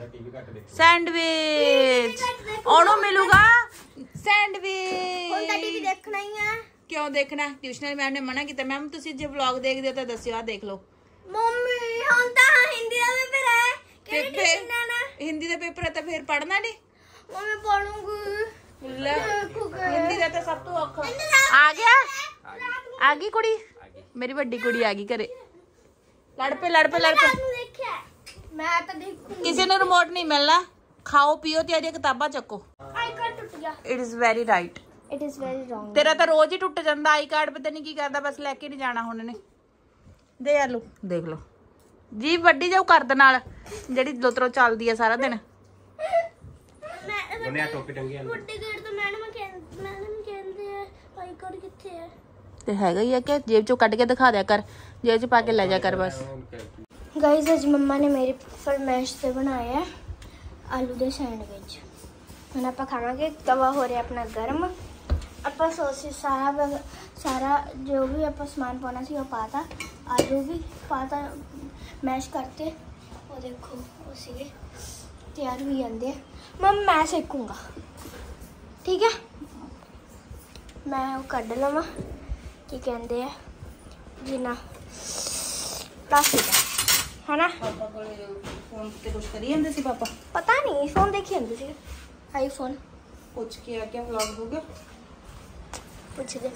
ਸੈਂਡਵਿਚ। ਉਹਨੂੰ ਮਿਲੂਗਾ ਹੁਣ ਤਾਂ ਸੈਂਡਵਿਚ। ਟੀਵੀ ਦੇਖਣਾ ਹੀ ਆ। ਕਿਉਂ ਦੇਖਣਾ? ਟਿਊਸ਼ਨਲ ਮੈਮ ਨੇ ਮਨਾ ਕੀਤਾ। ਮੈਮ ਤੁਸੀਂ ਜੇ ਵਲੌਗ ਦੇਖਦੇ ਹੋ ਤਾਂ ਦੱਸਿਓ, ਆ ਦੇਖ ਲਓ। ਮੰਮੀ ਹੁਣ ਤਾਂ ਹਿੰਦੀ ਦਾ ਪੇਪਰ ਹੈ, ਤੇ ਕਿਹੜੀ ਫਿਰ ਟਿਊਸ਼ਨ ਨਾ? ਹਿੰਦੀ ਦਾ ਪੇਪਰ ਹੈ ਤਾਂ ਫਿਰ ਪੜ੍ਹਨਾ ਨਹੀਂ? ਮੰਮੀ ਪੜੂੰਗੀ। ਲੈ, ਹਿੰਦੀ ਦਾ ਤਾਂ ਸਭ ਤੋਂ ਔਖਾ। ਆ ਗਿਆ? ਆ ਗਈ ਕੁੜੀ? ਮੇਰੀ ਵੱਡੀ ਕੁੜੀ ਆ ਗਈ ਘਰੇ। ਲੜ ਪੇ ਲੜ ਪੇ ਲੜ ਪੇ। ਰਾਤ ਨੂੰ ਦੇਖਿਆ, ਮੈਂ ਤਾਂ ਦੇਖੂੰਗੀ। ਕਿਸੇ ਨੂੰ ਰਿਮੋਟ ਨਹੀਂ ਮਿਲਣਾ। ਖਾਓ ਪੀਓ ਤੇ ਆਦੀਆਂ ਕਿਤਾਬਾਂ ਚੱਕੋ। ਆਈ ਕਾਰਡ ਟੁੱਟ ਗਿਆ। It is very right. It is very wrong. ਤੇਰਾ ਤਾਂ ਰੋਜ਼ ਹੀ ਟੁੱਟ ਜਾਂਦਾ ਆਈ ਕਾਰਡ। ਪਤਾ ਨਹੀਂ ਕੀ ਕਰਦਾ, ਬਸ ਲੈ ਕੇ ਨਹੀਂ ਜਾਣਾ ਹੁਣ ਨੇ। ਦੇ ਆਲੂ ਦੇਖ ਲਓ ਜੀ, ਵੱਡੀ ਜਾਊ ਕਰਦ ਨਾਲ, ਜਿਹੜੀ ਲੋਤਰੋ ਚੱਲਦੀ ਆ ਸਾਰਾ ਦਿਨ। ਮੈਂ ਉਹਨੇ ਆ ਟੋਪੀ ਟੰਗੀ ਆ। ਵੱਡੇ ਗੇਟ ਤੋਂ ਮੈਡਮ ਕਹਿੰਦੇ ਮੈਡਮ ਕਹਿੰਦੇ ਆ ਆਈ ਕਾਰਡ ਕਿੱਥੇ ਹੈ? ਤੇ ਹੈਗਾ ਹੀ ਆ ਕਿ ਜੇਬ ਚੋਂ ਕੱਢ ਕੇ ਦਿਖਾ ਦਿਆ ਕਰ, ਜੇਬ ਚ ਪਾ ਕੇ ਲੈ ਜਾ ਕਰ ਬਸ। गाइस आज मम्मा ने मेरी फरमाइश से बनाया है आलू दे सैंडविच। हम आप खावे तवा हो रहा अपना गर्म। आप सॉसेस सारा सारा जो भी आप समान पाना सी वो पाता, आलू भी पाता, मैश करते। वो देखो उसी तैयार हो जाते। मम मैं सेकूंगा, ठीक है? मैं वो कढ़ लवा की कहते हैं जिना प्लास्टिक है ना। ਪਾਪਾ ਕੋਲੇ ਫੋਨ ਤੇ ਕੁਝ ਕਰੀ ਜਾਂਦੇ ਸੀ ਪਾਪਾ? पता नहीं फोन देखी जाते थे, आईफोन। ਪੁੱਛ ਕੇ ਆ ਕੇ ਵਲੌਗ ਹੋ ਗਿਆ? पूछ दे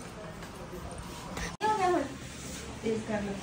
ਇਸ ਕਰ ਲੈ।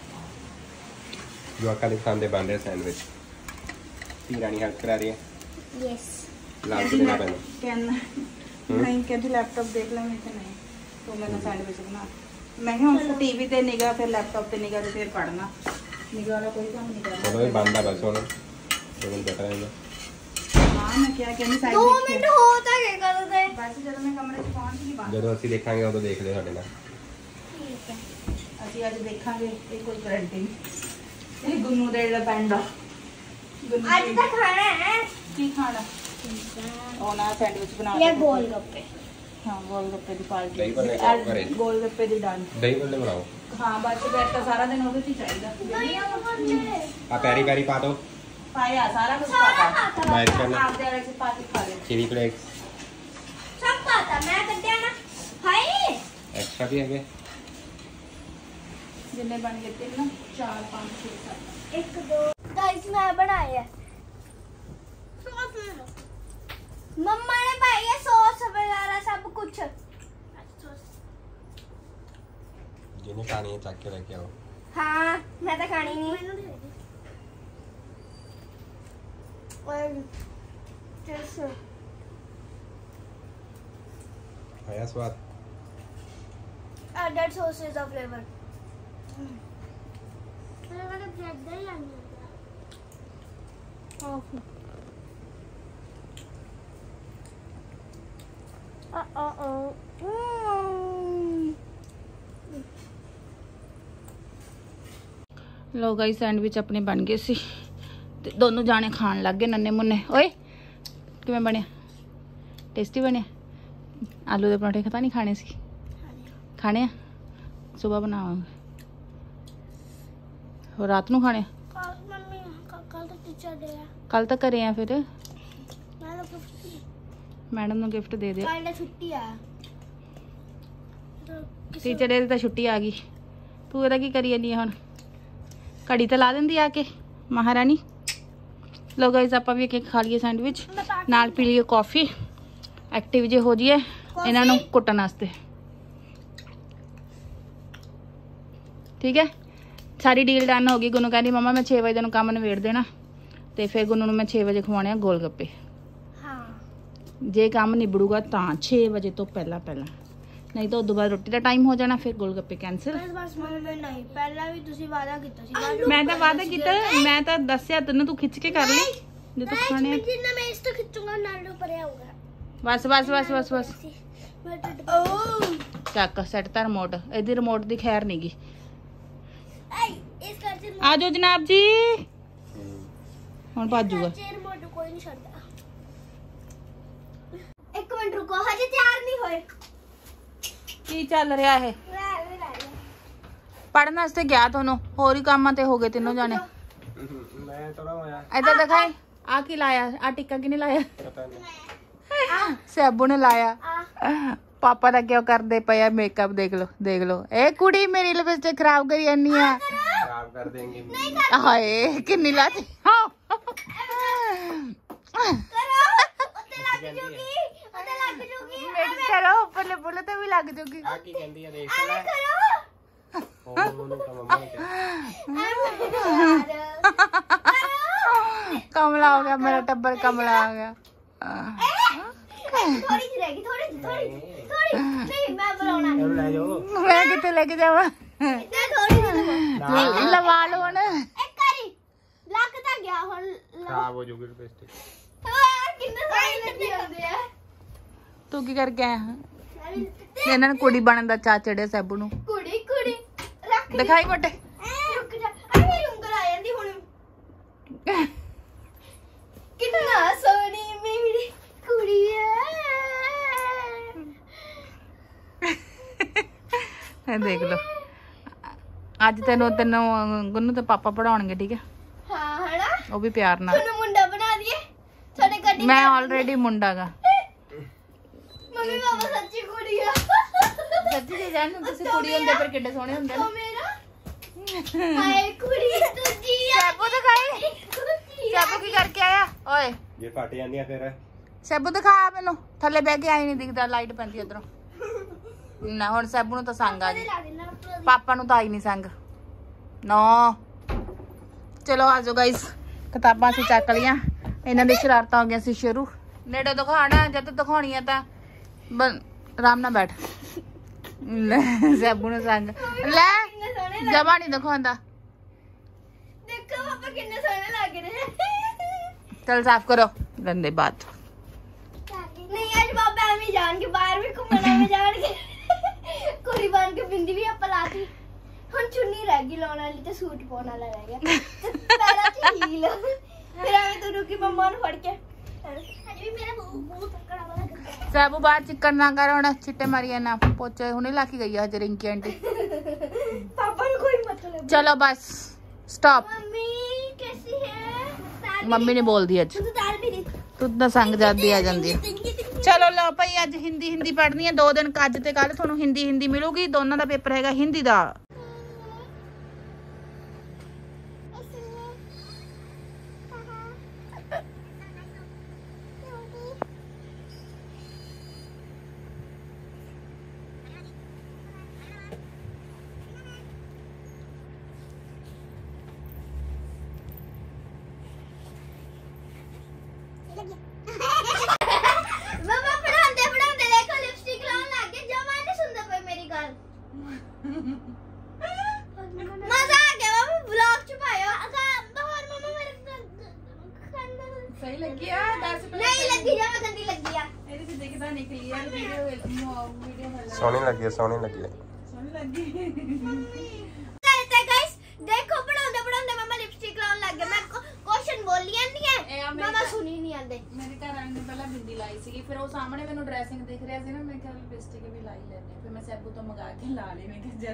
ਜਵਾਕਾਂ ਦੇ ਖਾਂਦੇ ਬਣ ਰਹੇ ਸੈਂਡਵਿਚ। ਧੀ ਰਾਣੀ ਹੈਲਪ ਕਰਾ ਰਹੀ ਹੈ। यस ਲਾਲ ਕੇ ਦੇਣਾ ਪੈਣਾ। ਪੈਨ ਨਹੀਂ ਕਹਿੰਦੀ ਲੈਪਟਾਪ ਦੇਖ ਲੈ। ਮੈਂ ਤਾਂ ਨਹੀਂ ਤੂੰ ਮੈਨੂੰ ਸੈਂਡਵਿਚ ਬਣਾ। ਮੈਂ ਕਿਹਾ ਹੁਣ ਟੀਵੀ ਤੇ ਨਿਗਾ, ਫਿਰ ਲੈਪਟਾਪ ਤੇ ਨਿਗਾ ਤੇ ਫਿਰ ਪੜਨਾ। ਨਿਗਾਹ ਵਾਲਾ ਕੋਈ ਕੰਮ ਨਹੀਂ ਕਰਦਾ। ਉਹ ਵੀ ਬੰਦ ਆ ਬਸ ਹੁਣ ਹੁਣ ਬੈਠਾ ਰਹਿੰਦਾ। ਹਾਂ ਮੈਂ ਕਿਹਾ ਕਿ ਸਾਈਡ ਦੋ ਮਿੰਟ ਹੋ ਤਾਂ ਗਏ ਕਦੋਂ ਦੇ। ਬਸ ਜਦੋਂ ਮੈਂ ਕਮਰੇ 'ਚ ਪਹੁੰਚ ਗਈ ਬੰਦ। ਜਦੋਂ ਅਸੀਂ ਦੇਖਾਂਗੇ ਉਦੋਂ ਦੇਖ ਲਿਓ ਸਾਡੇ ਨਾਲ। ਠੀਕ ਹੈ ਅਸੀਂ ਅੱਜ ਦੇਖਾਂਗੇ ਇਹ ਕੋਈ ਗਰੰਟੀ ਨਹੀਂ। ਇਹ ਗੁੰਨੂ ਦੇ ਜਿਹੜਾ ਪੈਂਦਾ ਅੱਜ ਤਾਂ ਖਾਣਾ ਹੈ। ਕੀ ਖਾਣਾ? ਉਹ ਨਾ ਸੈਂਡਵਿਚ ਬਣਾ ਇਹ ਗੋਲ ਗੱਪੇ। ਹਾਂ ਗੋਲ ਗੱਪੇ ਦੀ ਪਾਰਟੀ। ਦਹੀਂ ਭੱਲੇ ਖਾਓ ਘਰੇ। ਗੋਲ ਗੱਪੇ ਦੀ ਡਾਂਸ। ਦਹੀਂ ਭੱਲੇ ਬਣਾਓ। ਹਾਂ ਬਸ ਫਿਰ ਤਾਂ ਸਾਰਾ ਦਿਨ ਉਹਦੇ 'ਚ ਹੀ ਚਾਹੀਦਾ। ਆ ਪੈਰੀ ਪੈਰੀ ਪਾ ਦੋ। ਪਾਇਆ ਸਾਰਾ ਕੁਝ ਪਾਤਾ। ਮੈਂ ਕਰਨਾ ਆਪਦੇ ਵਾਲੇ 'ਚ ਪਾ ਕੇ ਖਾ ਲੈ। ਚਿਲੀ ਫਲੇਕਸ ਸਭ ਪਾਤਾ ਮੈਂ ਕੱਢਿਆ ਨਾ। ਹਾਏ ਐਕਸਟਰਾ ਵੀ ਹੈਗੇ। ਜਿੰਨੇ ਬਣ ਗਏ ਤਿੰਨ ਚਾਰ ਪੰਜ ਛੇ ਸੱਤ। ਇੱਕ ਦੋ ਗਾਇਸ ਮੈਂ ਬਣਾਇਆ ਮੰਮਾ ਨੇ ਪਾਈ ਹੈ ਸੌਸ ਵਗੈਰਾ ਸਭ ਕੁਝ। ਜਿਹਨੇ ਖਾਣੀ ਹੈ ਚੱਕ ਕੇ ਲੈ ਕੇ ਆਓ। ਹਾਂ ਮੈਂ ਤਾਂ ਖਾਣੀ ਨਹੀਂ। और जैसे ਆਇਆ ਸਵਾਦ। added sauces of flavor मेरे वाला ब्रेड दे या नहीं ओके आ आ आ ਲੋ ਗਾਈ ਸੈਂਡਵਿਚ ਆਪਣੇ ਬਣ ਗਏ ਸੀ ਤੇ ਦੋਨੋਂ ਜਾਣੇ ਖਾਣ ਲੱਗ ਗਏ ਨੰਨੇ ਮੁੰਨੇ। ਓਏ ਕਿਵੇਂ ਬਣਿਆ? ਟੇਸਟੀ ਬਣਿਆ? ਆਲੂ ਦੇ ਪਰੌਂਠੇ ਖਤਾ ਨਹੀਂ ਖਾਣੇ ਸੀ? ਖਾਣੇ ਆ ਸਵੇਰ ਬਣਾਵਾਂਗੇ। ਹੋਰ ਰਾਤ ਨੂੰ ਖਾਣੇ? मम्मी कल तो टीचर डे है। ਕੱਲ ਤਾਂ ਘਰੇ ਆ ਫਿਰ मैं तो छुट्टी ਮੈਡਮ ਨੂੰ ਗਿਫਟ ਦੇ ਦੇ। कल छुट्टी है तो ਟੀਚਰ ਡੇ ਦੀ ਤਾਂ ਛੁੱਟੀ ਆ ਗਈ। ਤੂੰ ਇਹਦਾ ਕੀ ਕਰੀ ਜਾਂਦੀ ਆ ਹੁਣ? ਘੜੀ ਤਾਂ ਲਾ ਦਿੰਦੀ ਆ ਕੇ ਮਹਾਰਾਣੀ। ਲੋ ਗਾਇਸ ਆਪਾਂ ਵੀ ਇੱਕ ਖਾ ਲਈਏ ਸੈਂਡਵਿਚ ਨਾਲ ਪੀ ਲਈਏ ਕਾਫੀ। ਐਕਟਿਵ ਜੇ ਹੋ ਜਾਈਏ ਇਹਨਾਂ ਨੂੰ ਕੁੱਟਣ ਵਾਸਤੇ। ਠੀਕ ਹੈ ਸਾਰੀ ਡੀਲ ਡਨ ਹੋ ਗਈ। ਗੁੰਨੂ ਕਹਿੰਦੀ ਮਮਾ ਮੈਂ ਛੇ ਵਜੇ ਨੂੰ ਕੰਮ ਨਿਬੇੜ ਦੇਣਾ ਤੇ ਫਿਰ ਗੁੰਨੂ ਨੂੰ ਮੈਂ ਛੇ ਵਜੇ ਖਵਾਉਣੇ ਆ ਗੋਲ ਗੱਪੇ। हाँ ਜੇ ਕੰਮ ਨਿਬੜੂਗਾ ਤਾਂ ਛੇ ਵਜੇ ਤੋਂ ਪਹਿਲਾਂ ਪਹਿਲਾਂ, ਨਹੀਂ ਤਾਂ ਉਦੋਂ ਬਾਅਦ ਰੋਟੀ ਦਾ ਟਾਈਮ ਹੋ ਜਾਣਾ ਫਿਰ ਗੋਲ ਗੱਪੇ ਕੈਂਸਲ। बस बस मम्मी नहीं पहला भी तुसी वादा ਕੀਤਾ ਸੀ। ਮੈਂ ਤਾਂ ਵਾਅਦਾ ਕੀਤਾ ਮੈਂ ਤਾਂ ਦੱਸਿਆ ਤੈਨੂੰ ਤੂੰ ਖਿੱਚ ਕੇ ਕਰ ਲਈ ਜੇ ਤੂੰ ਖਾਣੇ। ਜਿੰਨਾ ਮੈਂ ਇਸ ਤੋਂ ਖਿੱਚੂਗਾ ਨਾਲੋਂ ਪਰੇ ਆਊਗਾ। ਬਸ ਬਸ ਬਸ ਬਸ ਬਸ ਮੈਂ ਟੱਟ ਓ ਚੱਕ ਸੈੱਟ ਤਾਂ ਰਿਮੋਟ। ਇਹਦੀ ਰਿਮੋਟ ਦੀ ਖੈਰ ਨੀ ਗੀ। ਆਈ ਇਸ ਕਰਕੇ ਆ ਜਾਓ ਜਨਾਬ ਜੀ ਹੁਣ ਭੱਜੂਗਾ। ਚੇਰ ਮੋਡ ਕੋਈ ਨਹੀਂ ਛੱਡਦਾ। ਇੱਕ ਮਿੰਟ ਰੁਕੋ ਹਜੇ ਤਿਆਰ ਨਹੀਂ ਹੋਏ। ਕੀ ਚੱਲ ਰਿਹਾ ਇਹ? ਲੈ ਲੈ ਲੈ ਪੜਨ ਵਾਸਤੇ ਗਿਆ ਤੁਹਾਨੂੰ ਹੋਰ ਹੀ ਕੰਮਾਂ ਤੇ ਹੋ ਗਏ ਤਿੰਨੋਂ ਜਾਣੇ। ਮੈਂ ਥੋੜਾ ਹੋਇਆ ਇੱਧਰ ਦਿਖਾਈ ਆ ਕੀ ਲਾਇਆ? ਆ ਟਿੱਕਾ ਕਿਨੇ ਲਾਇਆ? ਪਤਾ ਨਹੀਂ। ਸੈਬੂ ਨੇ ਲਾਇਆ। ਆ ਪਾਪਾ ਦਾ ਕਿਉਂ ਕਰਦੇ ਪਏ ਆ ਮੇਕਅਪ? ਦੇਖ ਲਓ ਦੇਖ ਲਓ ਇਹ ਕੁੜੀ ਮੇਰੀ ਲਿਪਸਟਿਕ ਖਰਾਬ ਕਰੀ ਜਾਂਦੀ ਆ। ਖਰਾਬ ਕਰ ਦੇਂਗੇ। ਹਾਏ ਕਿੰਨੀ ਲਾਤੀ। ਕਰੋ ਉੱਤੇ ਲੱਗ ਜੂਗੀ ਉੱਤੇ ਲੱਗ ਜੂਗੀ। ਮੇਕ ਕਰੋ ਬੱਲੇ ਬੱਲੇ ਤੇ ਵੀ ਲੱਗ ਜੂਗੀ। ਆ ਕੀ ਕਹਿੰਦੀ ਆ ਦੇਖ ਐਵੇਂ ਲੈ। ਕਰੋ ਉਹ ਉਹਨੂੰ ਤਾਂ ਮੰਮਾ ਨੇ ਕਿਹਾ। ਕਮਲਾ ਹੋ ਗਿਆ ਮੇਰਾ ਟੱਬਰ ਕਮਲਾ ਹੋ ਗਿਆ। ਥੋੜੀ ਜਿਹੀ ਰਹਿ ਗਈ ਥੋੜੀ ਜਿਹੀ ਥੋੜੀ ਜਿਹੀ ਥੋੜੀ ਨਹੀਂ ਮੈਂ ਬੁਲਾਉਣਾ ਇਹਨੂੰ ਲੈ ਜਾਓ। ਮੈਂ ਕਿੱਥੇ ਲੈ ਕੇ ਜਾਵਾਂ? ਤੇ ਥੋੜੀ ਜਿਹੀ ਲਵਾ ਲਓ ਹੁਣ। ਇੱਕ ਵਾਰੀ ਲੱਗ ਤਾਂ ਗਿਆ ਹੁਣ ਲਓ। ਖਰਾਬ ਹੋ ਜੂਗੀ ਲਿਪਸਟਿਕ। ਯਾਰ ਕਿੰਨੇ ਸਾਰੇ ਲੱਗੇ ਹੁੰਦੇ ਆ। ਤੂੰ ਕੀ ਕਰਕੇ ਆਇਆ? ਇਹਨਾਂ ਨੂੰ ਕੁੜੀ ਬਣਨ ਦਾ ਚਾ ਚੜਿਆ ਸੈਬੂ ਨੂੰ। ਕੁੜੀ ਕੁੜੀ ਰੱਖ ਦਿਖਾਈ ਮੋਟੇ। ਐ ਰੁਕ ਜਾ ਅਰੇ ਮੇਰੀ ਉਂਗਲ ਆ ਜਾਂਦੀ ਹੁਣ। ਕਿੰਨਾ ਸੋਹਣੀ ਮੇਰੀ ਕੁੜੀ ਐ। ਇਹ ਦੇਖ ਲਓ ਅੱਜ ਤੈਨੂੰ ਤੈਨੂੰ ਗੁੰਨੂ ਤੇ ਪਾਪਾ ਪੜਾਉਣਗੇ ਠੀਕ ਹੈ? ਹਾਂ ਹਨਾ ਉਹ ਵੀ ਪਿਆਰ ਨਾਲ। ਤੁਹਾਨੂੰ ਮੁੰਡਾ ਬਣਾ ਦਈਏ ਤੁਹਾਡੇ ਗੱਡੀ ਮੈਂ ਆਲਰੇਡੀ ਮੁੰਡਾ ਗਾ। ਮੰਮੀ ਬਾਬਾ ਸੱਚੀ ਕੁੜੀ ਆ। ਸੱਚੀ ਜੇ ਜਾਣ ਨੂੰ ਕਿਸੇ ਕੁੜੀ ਹੁੰਦੇ ਪਰ ਕਿੱਡੇ ਸੋਹਣੇ ਹੁੰਦੇ ਉਹ ਨੇ। ਮੇਰਾ ਹਾਏ ਕੁੜੀ ਦੂਜੀ ਆ। ਸੈਬੂ ਦਿਖਾਈ। ਦੂਜੀ ਆ। ਸੈਬੂ ਕੀ ਕਰਕੇ ਆਇਆ? ਓਏ ਜੇ ਫਟ ਜਾਂਦੀਆਂ ਫਿਰ ਸੈਬੂ ਦਿਖਾ ਮੈਨੂੰ। ਥੱਲੇ ਬਹਿ ਕੇ ਆਈ ਨਹੀਂ ਦਿਖਦਾ ਲਾਈਟ ਪੈਂਦੀ ਉਧਰੋਂ ਨਾ। ਹੁਣ ਸੈਬੂ ਨੂੰ ਤਾਂ ਸੰਗ ਆ ਜੀ। ਲਾ ਦੇਣਾ ਉੱਪਰੋਂ। ਪਾਪਾ ਨੂੰ ਤਾਂ ਆਈ ਨਹੀਂ ਸੰਗ ਨੋ। ਚਲੋ ਆ ਜਾਓ ਗਾਇਸ ਕਿਤਾਬਾਂ ਅਸੀਂ ਚੱਕ ਲੀਆਂ। ਇਹਨਾਂ ਦੀ ਸ਼ਰਾਰਤਾਂ ਹੋ ਗਈਆਂ ਸੀ ਸ਼ੁਰੂ। ਨੇੜੇ ਦਿਖਾਣਾ ਜਦ ਦਿਖਾਉਣੀ ਆ ਤਾਂ ਆਰਾਮ ਨਾਲ ਬੈਠ। ਸੈਬੂ ਨੂੰ ਸੰਗ ਲੈ ਕਿੰਨੇ ਸੋਹਣੇ ਜਮਾ ਨਹੀਂ ਦਿਖਾਉਂਦਾ। कितने सोने लग रहे हैं। चल साफ करो गंदे बात। नहीं आज बाबा एम ही जान के बाहर भी घूमना में जान के कोई बन के बिंदी भी आप लाती ਹੁਣ ਚੁੰਨੀ ਰਹਿ ਗਈ ਲਾਉਣ ਵਾਲੀ ਤੇ ਸੂਟ ਪਾਉਣ ਵਾਲਾ ਰਹਿ ਗਿਆ ਪੈਰਾਂ 'ਚ ਹੀਲ ਫਿਰ ਐਵੇਂ ਤੂੰ ਰੁਕੀ ਮੰਮਾ ਨੂੰ ਫੜ ਕੇ ਅਜੇ ਵੀ ਮੇਰਾ ਬਹੁਤ ਤੱਕੜਾ ਵਾਲਾ ਕਰਦਾ ਸਾਬੂ ਬਾਹਰ ਚਿੱਕਣ ਨਾ ਕਰ ਹੁਣ ਛਿੱਟੇ ਮਾਰੀਏ ਨਾ ਪੋਚੇ ਹੁਣੇ ਲਾ ਕੇ ਗਈ ਆ ਹਜੇ ਰਿੰਕੀ ਆਂਟੀ ਪਾਪਾ ਨੂੰ ਕੋਈ ਮਤਲਬ ਚਲੋ ਬਸ ਸਟਾਪ मम्मी कैसी है ਮੰਮੀ ਨੇ ਬੋਲਦੀ ਅੱਜ तू दाल भी दे ਤੂੰ ਤਾਂ ਸੰਗ ਜਾਂਦੀ ਆ ਜਾਂਦੀ ਚਲੋ ਲਓ ਭਾਈ ਅੱਜ ਹਿੰਦੀ ਹਿੰਦੀ ਪੜ੍ਹਨੀ ਹੈ ਦੋ ਦਿਨ ਅੱਜ ਤੇ ਕੱਲ ਤੁਹਾਨੂੰ ਹਿੰਦੀ ਹਿੰਦੀ ਮਿਲੂਗੀ ਦੋਨਾਂ ਦਾ ਪੇਪਰ ਹੈਗਾ ਹਿੰਦੀ ਦਾ बाबा पढ़ाते पढ़ाते देखो लिपस्टिक लाने लग गए जमा नहीं सुनते कोई मेरी गल मजा आ गया बाबा ब्लॉग छुपायो अगर बाहर मम्मा मेरे सही लगी है दस नहीं लगी जा मैं गंदी लगी है ਇਹਦੇ ਤੇ ਦੇਖਦਾ ਨਿਕਲੀ ਯਾਰ ਵੀਡੀਓ ਵੀਡੀਓ ਸੋਹਣੀ ਲੱਗੀ ਹੈ ਸੋਹਣੀ ਲੱਗੀ ਹੈ ਸੋਹਣੀ ਲੱਗੀ कहते गाइस देखो पढ़ाते पढ़ाते मम्मा लिपस्टिक लाने लग गए मैं क्वेश्चन बोली नहीं है मम्मा सुनी नहीं आंदे ਮੇਰੇ ਘਰ ਆਣ ਨੇ ਪਹਿਲਾਂ ਬਿੰਦੀ ਲਾਈ ਸੀਗੀ ਫਿਰ ਉਹ ਸਾਹਮਣੇ ਮੈਨੂੰ ਡਰੈਸਿੰਗ ਦਿਖ ਰਿਹਾ ਸੀ ਨਾ ਮੈਂ ਕਿਹਾ ਲਿਪਸਟਿਕ ਵੀ ਲਾਈ ਲੈਣੇ ਫਿਰ ਮੈਂ ਸੈਬੂ ਤੋਂ ਮੰਗਾ ਕੇ ਲਾ ਲਈ ਮੈਂ ਕਿਹਾ ਜਲ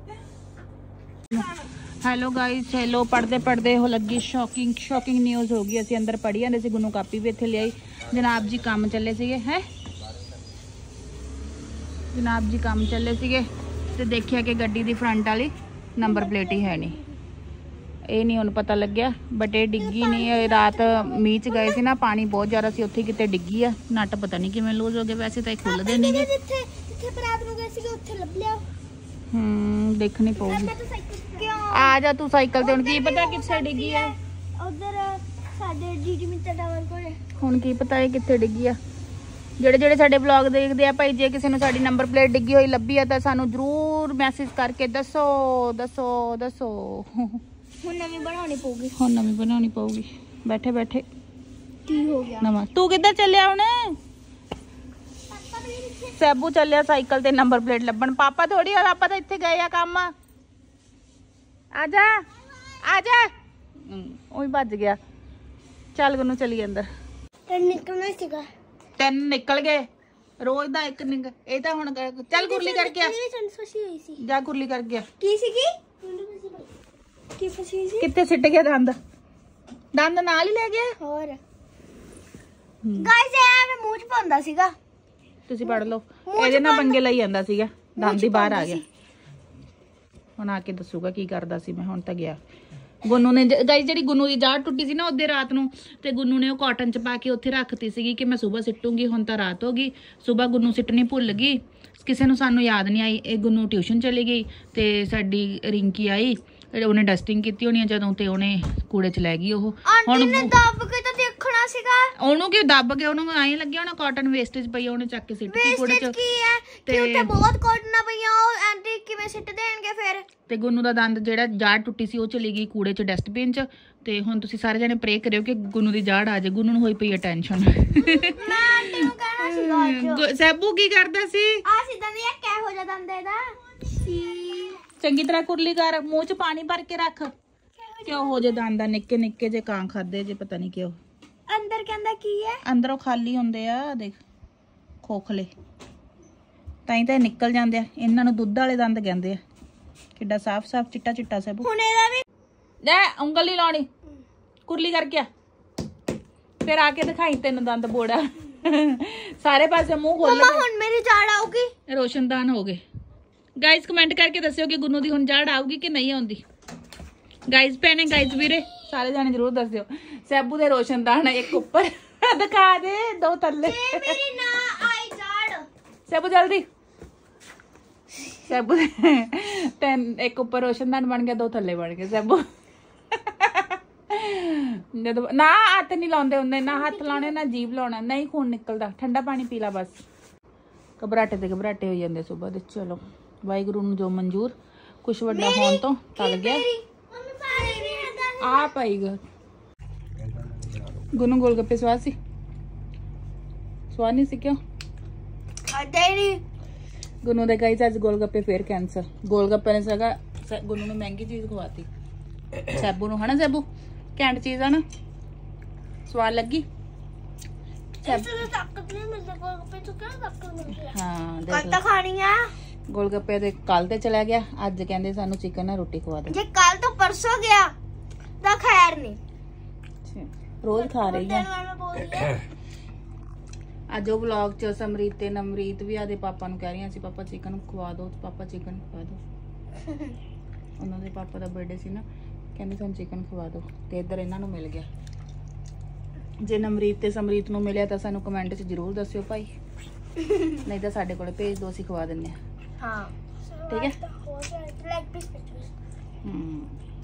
ਹੈਲੋ ਗਾਇਸ ਹੈਲੋ ਪੜਦੇ ਪੜਦੇ ਹੋ ਲੱਗੀ ਸ਼ੌਕਿੰਗ ਸ਼ੌਕਿੰਗ ਨਿਊਜ਼ ਹੋ ਗਈ ਅਸੀਂ ਅੰਦਰ ਪੜ੍ਹੀ ਜਾਂਦੇ ਸੀ ਗੁੰਨੂ ਕਾਪੀ ਵੀ ਇੱਥੇ ਲਿਆਈ ਜਨਾਬ ਜੀ ਕੰਮ ਚੱਲੇ ਸੀਗੇ ਹੈ ਜਨਾਬ ਜੀ ਕੰਮ ਚੱਲੇ ਸੀਗੇ ਤੇ ਦੇਖਿਆ ਕਿ ਗੱਡੀ ਦੀ ਫਰੰਟ ਵਾਲੀ ਨੰਬਰ ਪਲੇਟ ਹੀ ਹੈ ਨਹੀਂ ਇਹ ਨਹੀਂ ਹੁਣ ਪਤਾ ਲੱਗਿਆ ਬਟ ਇਹ ਡਿੱਗੀ ਨਹੀਂ ਇਹ ਰਾਤ ਮੀਂਹ ਚ ਗਏ ਸੀ ਨਾ ਪਾਣੀ ਬਹੁਤ ਜ਼ਿਆਦਾ ਸੀ ਉੱਥੇ ਕਿਤੇ ਡਿੱਗੀ ਆ ਨਟ ਪਤਾ ਨਹੀਂ ਕਿਵੇਂ ਲੂਜ਼ ਹੋ ਗਏ ਵੈਸੇ ਤਾਂ ਇਹ ਖੁੱਲਦੇ ਨਹੀਂ ਜਿੱਥੇ ਜਿੱਥੇ ਬਰਾਤ ਨੂੰ ਗਏ ਸੀ ਉੱਥੇ ਲੱਭ ਲਿਆ ਹੂੰ ਦੇਖਣੀ ਪਊਗੀ ਮੈਂ ਤਾਂ ਸਾਈਕਲ ਕਿਉਂ ਆ ਜਾ ਤੂੰ ਸਾਈਕਲ ਤੇ ਹੁਣ ਕੀ ਪਤਾ ਕਿੱਥੇ ਡਿੱਗੀ ਆ ਉਧਰ ਸਾਡੇ ਡੀਡੀ ਮਿੱਤਰ ਟਾਵਰ ਕੋਲ ਹੁਣ ਕੀ ਪਤਾ ਇਹ ਕਿੱਥੇ ਡਿੱਗੀ ਆ ਜਿਹੜੇ ਜਿਹੜੇ ਸਾਡੇ ਵਲੌਗ ਦੇਖਦੇ ਆ ਭਾਈ ਜੇ ਕਿਸੇ ਨੂੰ ਸਾਡੀ ਨੰਬਰ ਪਲੇਟ ਡਿੱਗੀ ਹੋਈ ਲੱਭੀ ਆ ਤਾਂ ਸਾਨੂੰ ਜ਼ਰੂਰ ਮੈਸੇਜ ਕਰਕੇ ਦੱਸੋ ਦੱਸੋ ਦੱਸੋ ਹੁਣ ਨਵੀਂ ਬਣਾਉਣੀ ਪਊਗੀ ਹੁਣ ਨਵੀਂ ਬਣਾਉਣੀ ਪਊਗੀ ਬੈਠੇ ਬੈਠੇ ਕੀ ਹੋ ਗਿਆ ਨਵਾਂ ਤੂੰ ਕਿੱਧਰ ਚੱਲਿਆ ਹੁਣ ਸੈਬੂ ਚੱਲਿਆ ਸਾਈਕਲ ਤੇ ਨੰਬਰ ਪਲੇਟ ਲੱਭਣ ਪਾਪਾ ਥੋੜੀ ਆ ਪਾਪਾ ਤਾਂ ਇੱਥੇ ਗਏ ਆ ਕੰਮ ਆ ਜਾ ਆ ਜਾ ਉਹੀ ਭੱਜ ਗਿਆ ਚੱਲ ਗੁੰਨੂ ਚਲੀ ਅੰਦਰ ਤੇ ਨਿਕਲਣਾ ਸੀਗਾ ਤਿੰਨ ਨਿਕਲ ਗਏ ਰੋਜ਼ ਦਾ ਇੱਕ ਨਿਕ ਇਹ ਤਾਂ ਹੁਣ ਚੱਲ ਕੁਰਲੀ ਕਰਕੇ ਆ ਫਸੀ ਹੋਈ ਸੀ ਜਾ ਕੁਰਲੀ ਕਰ ਗਿਆ ਕੀ ਸੀਗੀ ਕੀ ਫਸੀ ਸੀ ਕਿੱਥੇ ਸਿੱਟ ਗਿਆ ਦੰਦ ਦੰਦ ਨਾਲ ਹੀ ਲੈ ਗਿਆ ਹੋਰ ਗਾਇਸ ਇਹ ਮੈਂ ਮੂੰਹ ਚ ਪਾਉਂਦਾ ਸੀਗਾ ਤੁਸੀਂ ਪੜ ਲਓ ਇਹਦੇ ਨਾਲ ਪੰਗੇ ਲਈ ਜਾਂਦਾ ਸੀਗਾ ਦੰਦ ਹੀ ਬਾਹਰ ਆ ਗਿਆ ਹੁਣ ਆ ਕੇ ਦੱਸੂਗਾ ਕੀ ਕਰਦਾ ਸੀ ਮੈਂ ਹੁਣ ਤਾਂ ਗਿਆ ਗੁੰਨੂ ਨੇ ਗਾਇਸ ਜਿਹੜੀ ਗੁੰਨੂ ਦੀ ਜਾੜ ਟੁੱਟੀ ਸੀ ਨਾ ਉਹਦੇ ਰਾਤ ਨੂੰ ਤੇ ਗੁੰਨੂ ਨੇ ਉਹ ਕਾਟਨ ਚ ਪਾ ਕੇ ਉੱਥੇ ਰੱਖਤੀ ਸੀਗੀ ਕਿ ਮੈਂ ਸਵੇਰ ਸਿੱਟੂਗੀ ਹੁਣ ਤਾਂ ਰਾਤ ਹੋ ਗਈ ਸਵੇਰ ਗੁੰਨੂ ਸਿੱਟਣੀ ਭੁੱਲ ਗਈ ਕਿਸੇ ਨੂੰ ਸਾਨੂੰ ਯਾਦ ਨਹੀਂ ਆਈ ਇਹ ਗੁੰਨੂ ਟਿਊਸ਼ਨ ਚਲੀ ਗਈ ਤੇ ਸਾਡੀ ਰਿੰਕੀ ਆਈ ਉਹਨੇ ਡਸਟਿੰਗ ਕੀਤੀ ਹੋਣੀ ਜਦੋਂ ਤੇ ਉਹਨੇ ਕੂੜੇ ਚ ਲੈ ਗਈ ਉਹ ਹੁਣ ਦੱਬ ਕੇ ਤਾਂ ਦੇਖਣਾ ਸੀਗਾ ਉਹਨੂੰ ਕਿ ਦੱਬ ਕੇ ਉਹਨੂੰ ਐਂ ਲੱਗਿਆ ਹੋਣਾ ਕਾਟਨ ਵੇਸਟੇਜ ਪਈ ਉਹਨੇ ਚੱਕ ਕੇ ਸਿੱਟ ਦਿੱਤੀ ਕੂੜੇ ਚ ਕੀ ਹੈ ਕਿ ਉੱਤੇ ਬਹੁਤ ਕਾਟਨਾਂ ਪਈਆਂ ਉਹ ਐਂਟੀ ਕਿਵੇਂ ਸਿੱਟ ਦੇਣਗੇ ਫਿਰ ਤੇ ਗੁੰਨੂ ਦਾ ਦੰਦ ਜਿਹੜਾ ਜਾੜ ਟੁੱਟੀ ਸੀ ਉਹ ਚਲੀ ਗਈ ਕੂੜੇ ਚ ਡਸਟਬਿਨ ਚ ਤੇ ਹੁਣ ਤੁਸੀਂ ਸਾਰੇ ਜਣੇ ਪ੍ਰੇ ਕਰਿਓ ਕਿ ਗੁੰਨੂ ਦੀ ਜਾੜ ਆ ਜਾਏ ਗੁੰਨੂ ਨੂੰ ਹੋਈ ਪਈ ਹੈ ਟੈਨਸ਼ਨ ਮੈਂ ਆਂਟੀ ਨੂੰ ਕਹਿਣਾ ਸੀਗਾ ਅੱਜ ਸੈਬੂ ਕੀ ਕਰਦਾ ਸੀ ਆ ਸਿੱਧਾ ਨਹੀਂ ਕਿਹੋ ਜਿਹਾ ਦੰਦ ਇਹਦਾ ਚੰਗੀ ਤਰ੍ਹਾਂ ਕੁਰਲੀ ਕਰ ਮੂੰਹ ਚ ਪਾਣੀ ਭਰ ਕੇ ਰੱਖ ਕਿਉਂ ਹੋ ਜੇ ਦੰਦ ਨਿੱਕੇ ਨਿੱਕੇ ਜੇ ਕਾਂ ਖਾਦੇ ਜੇ ਪਤਾ ਨਹੀਂ ਕਿਉਂ ਅੰਦਰ ਕਹਿੰਦਾ ਕੀ ਹੈ ਅੰਦਰੋਂ ਖਾਲੀ ਹੁੰਦੇ ਆ ਦੇਖ ਖੋਖਲੇ ਤਾਂ ਹੀ ਤਾਂ ਇਹ ਨਿਕਲ ਜਾਂਦੇ ਆ ਇਹਨਾਂ ਨੂੰ ਦੁੱਧ ਵਾਲੇ ਦੰਦ ਕਹਿੰਦੇ ਆ ਕਿੱਡਾ ਸਾਫ਼ ਸਾਫ਼ ਚਿੱਟਾ ਚਿੱਟਾ ਸਭ ਹੁਣ ਇਹਦਾ ਵੀ ਲੈ ਉਂਗਲ ਨਹੀਂ ਲਾਉਣੀ ਕੁਰਲੀ ਕਰਕੇ ਆ ਫਿਰ ਆ ਕੇ ਦਿਖਾਈ ਤੈਨੂੰ ਦੰਦ ਬੋੜਾ ਸਾਰੇ ਪਾਸੇ ਮੂੰਹ ਖੋਲ ਹੁਣ ਮੇਰੀ ਜਾੜ ਆਊਗੀ ਰੋਸ਼ਨਦਾਨ ਹੋ ਗਏ ਗਾਇਜ਼ ਕਮੈਂਟ ਕਰਕੇ ਦੱਸਿਓ ਕਿ ਗੁੰਨੂ ਦੀ ਹੁਣ ਜਾੜ ਆਊਗੀ ਕਿ ਨਹੀਂ ਆਉਂਦੀ ਗਾਇਜ਼ ਭੈਣੇ ਗਾਇਜ਼ ਵੀਰੇ ਸਾਰੇ ਜਾਣੇ ਜ਼ਰੂਰ ਦੱਸ ਦਿਓ ਸੈਬੂ ਦੇ ਰੋਸ਼ਨਦਾਨ ਇੱਕ ਉੱਪਰ ਦਿਖਾ ਦੇ ਦੋ ਥੱਲੇ ਮੇਰੀ ਨਾ ਆਈ ਜਾੜ ਸੈਬੂ ਜਲਦੀ ਸੈਬੂ ਤੈਨ ਇੱਕ ਉੱਪਰ ਰੋਸ਼ਨਦਾਨ ਬਣ ਗਿਆ ਦੋ ਥੱਲੇ ਬਣ ਗਏ ਸੈਬੂ ਜਦੋਂ ਨਾ ਹੱਥ ਨਹੀਂ ਲਾਉਂਦੇ ਹੁੰਦੇ ਨਾ ਹੱਥ ਲਾਉਣੇ ਨਾ ਜੀਭ ਲਾਉਣਾ ਨਹੀਂ ਖੂਨ ਨਿਕਲਦਾ ਠੰਡਾ ਪਾਣੀ ਪੀ ਲਾ ਬਸ ਘਬਰਾਟੇ ਤੇ ਘਬਰਾਟੇ ਹੋ ਜਾਂਦੇ ਸੁਬਾਹ ਦੇ ਚਲੋ ਵਾਹਿਗੁਰੂ ਨੂੰ ਜੋ ਮਨਜ਼ੂਰ ਕੁਛ ਵੱਡਾ ਹੋਣ ਤੋਂ ਟਲ ਗਿਆ ਮੰਮੀ ਪਾਣੀ ਨਹੀਂ ਹੈਗਾ ਆ ਪਾਈਗਾ ਗੁੰਨੂ ਗੋਲ ਗੱਪੇ ਸਵਾਦ ਸੀ ਸਵਾਦ ਨਹੀਂ ਸੀ ਕਿਉਂ ਖਾਦੇ ਨਹੀਂ ਗੁੰਨੂ ਦੇ ਗਾਈਸ ਅੱਜ ਗੋਲ ਗੱਪੇ ਫੇਰ ਕੈਂਸਲ ਗੋਲ ਗੱਪੇ ਨੇ ਸਗਾ ਗੁੰਨੂ ਨੂੰ ਮਹਿੰਗੀ ਚੀਜ਼ ਖਵਾਤੀ ਸੈਬੂ ਨੂੰ ਹਨਾ ਸੈਬੂ ਘੈਂਟ ਚੀਜ਼ ਆ ਨਾ ਸਵਾਦ ਲੱਗੀ इससे ताकत नहीं मिलती गोलगप्पे तो क्या ताकत मिलती है ਹਾਂ कल तक खानी है ਗੋਲ ਗੱਪੇ ਦੇ ਕੱਲ ਤੇ ਚਲਾ ਗਿਆ ਅੱਜ ਕਹਿੰਦੇ ਸਾਨੂੰ ਚਿਕਨ ਨਾਲ ਰੋਟੀ ਖਵਾ ਦੇ जे कल तो परसों गया तो खैर नहीं ਰੋਜ਼ ਖਾ ਰਹੀ ਹੈ तेरे में बोल दिया ਅੱਜ ਉਹ ਵਲੌਗ ਚ ਸਮਰੀਤ ਤੇ ਨਮਰੀਤ ਵੀ ਆਦੇ ਪਾਪਾ ਨੂੰ ਕਹਿ ਰਹੀਆਂ ਸੀ ਪਾਪਾ ਚਿਕਨ ਖਵਾ ਦਿਓ ਪਾਪਾ ਚਿਕਨ ਖਵਾ ਦਿਓ ਉਹਨਾਂ ਦੇ ਪਾਪਾ ਦਾ ਬਰਥਡੇ ਸੀ ਨਾ ਕਹਿੰਦੇ ਸਾਨੂੰ ਚਿਕਨ ਖਵਾ ਦਿਓ ਤੇ ਇੱਧਰ ਇਹਨਾਂ ਨੂੰ ਮਿਲ ਗਿਆ ਜੇ ਨਮਰੀਤ ਤੇ ਸਮਰੀਤ ਨੂੰ ਮਿਲਿਆ ਤਾਂ ਸਾਨੂੰ ਕਮੈਂਟ 'ਚ ਜ਼ਰੂਰ ਦੱਸਿਓ ਭਾਈ ਨਹੀਂ ਤਾਂ ਸਾਡੇ ਕੋਲ ਭੇਜ ਦਿਓ ਅਸੀਂ ਖਵਾ ਦਿੰਨੇ ਆ हाँ ठीक है लेग पीस ਹਮ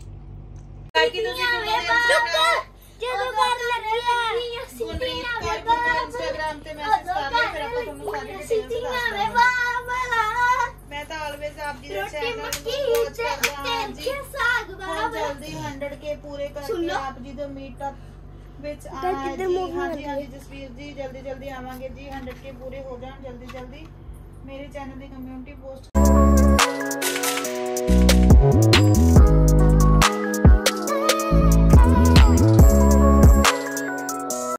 ਜਦੋਂ ਕਰ ਲੱਗੀ ਹੈ ਇੰਸਟਾਗ੍ਰਾਮ ਤੇ ਮੈਸੇਜ ਕਰ ਲਿਆ ਫਿਰ ਆਪਾਂ ਤੁਹਾਨੂੰ ਸਾਰੀ ਡਿਟੇਲਸ ਦੱਸ ਦਾਂਗੇ ਮੈਂ ਤਾਂ ਆਲਵੇਜ਼ ਆਪ ਜੀ ਦਾ ਚੈਨਲ ਨੂੰ ਵਾਚ ਕਰਦਾ ਹਾਂ ਜੀ ਹੁਣ ਜਲਦੀ ਹੰਡਰਡ ਕੇ ਪੂਰੇ ਕਰਕੇ ਆਪ ਜੀ ਦਾ ਮੀਟਅਪ ਵਿੱਚ ਆਣਾ ਜੀ ਹਾਂ ਜੀ ਹਾਂ ਜੀ ਜਸਵੀਰ ਜੀ ਜਲਦੀ ਜਲਦੀ ਆਵਾਂਗੇ ਜੀ ਹੰਡਰਡ ਕੇ ਪੂਰੇ ਹੋ ਜਾਣ ਜਲਦੀ ਜਲਦੀ ਮੇਰੇ ਚੈਨਲ ਦੀ ਕਮਿਊਨਿਟੀ ਪੋਸਟ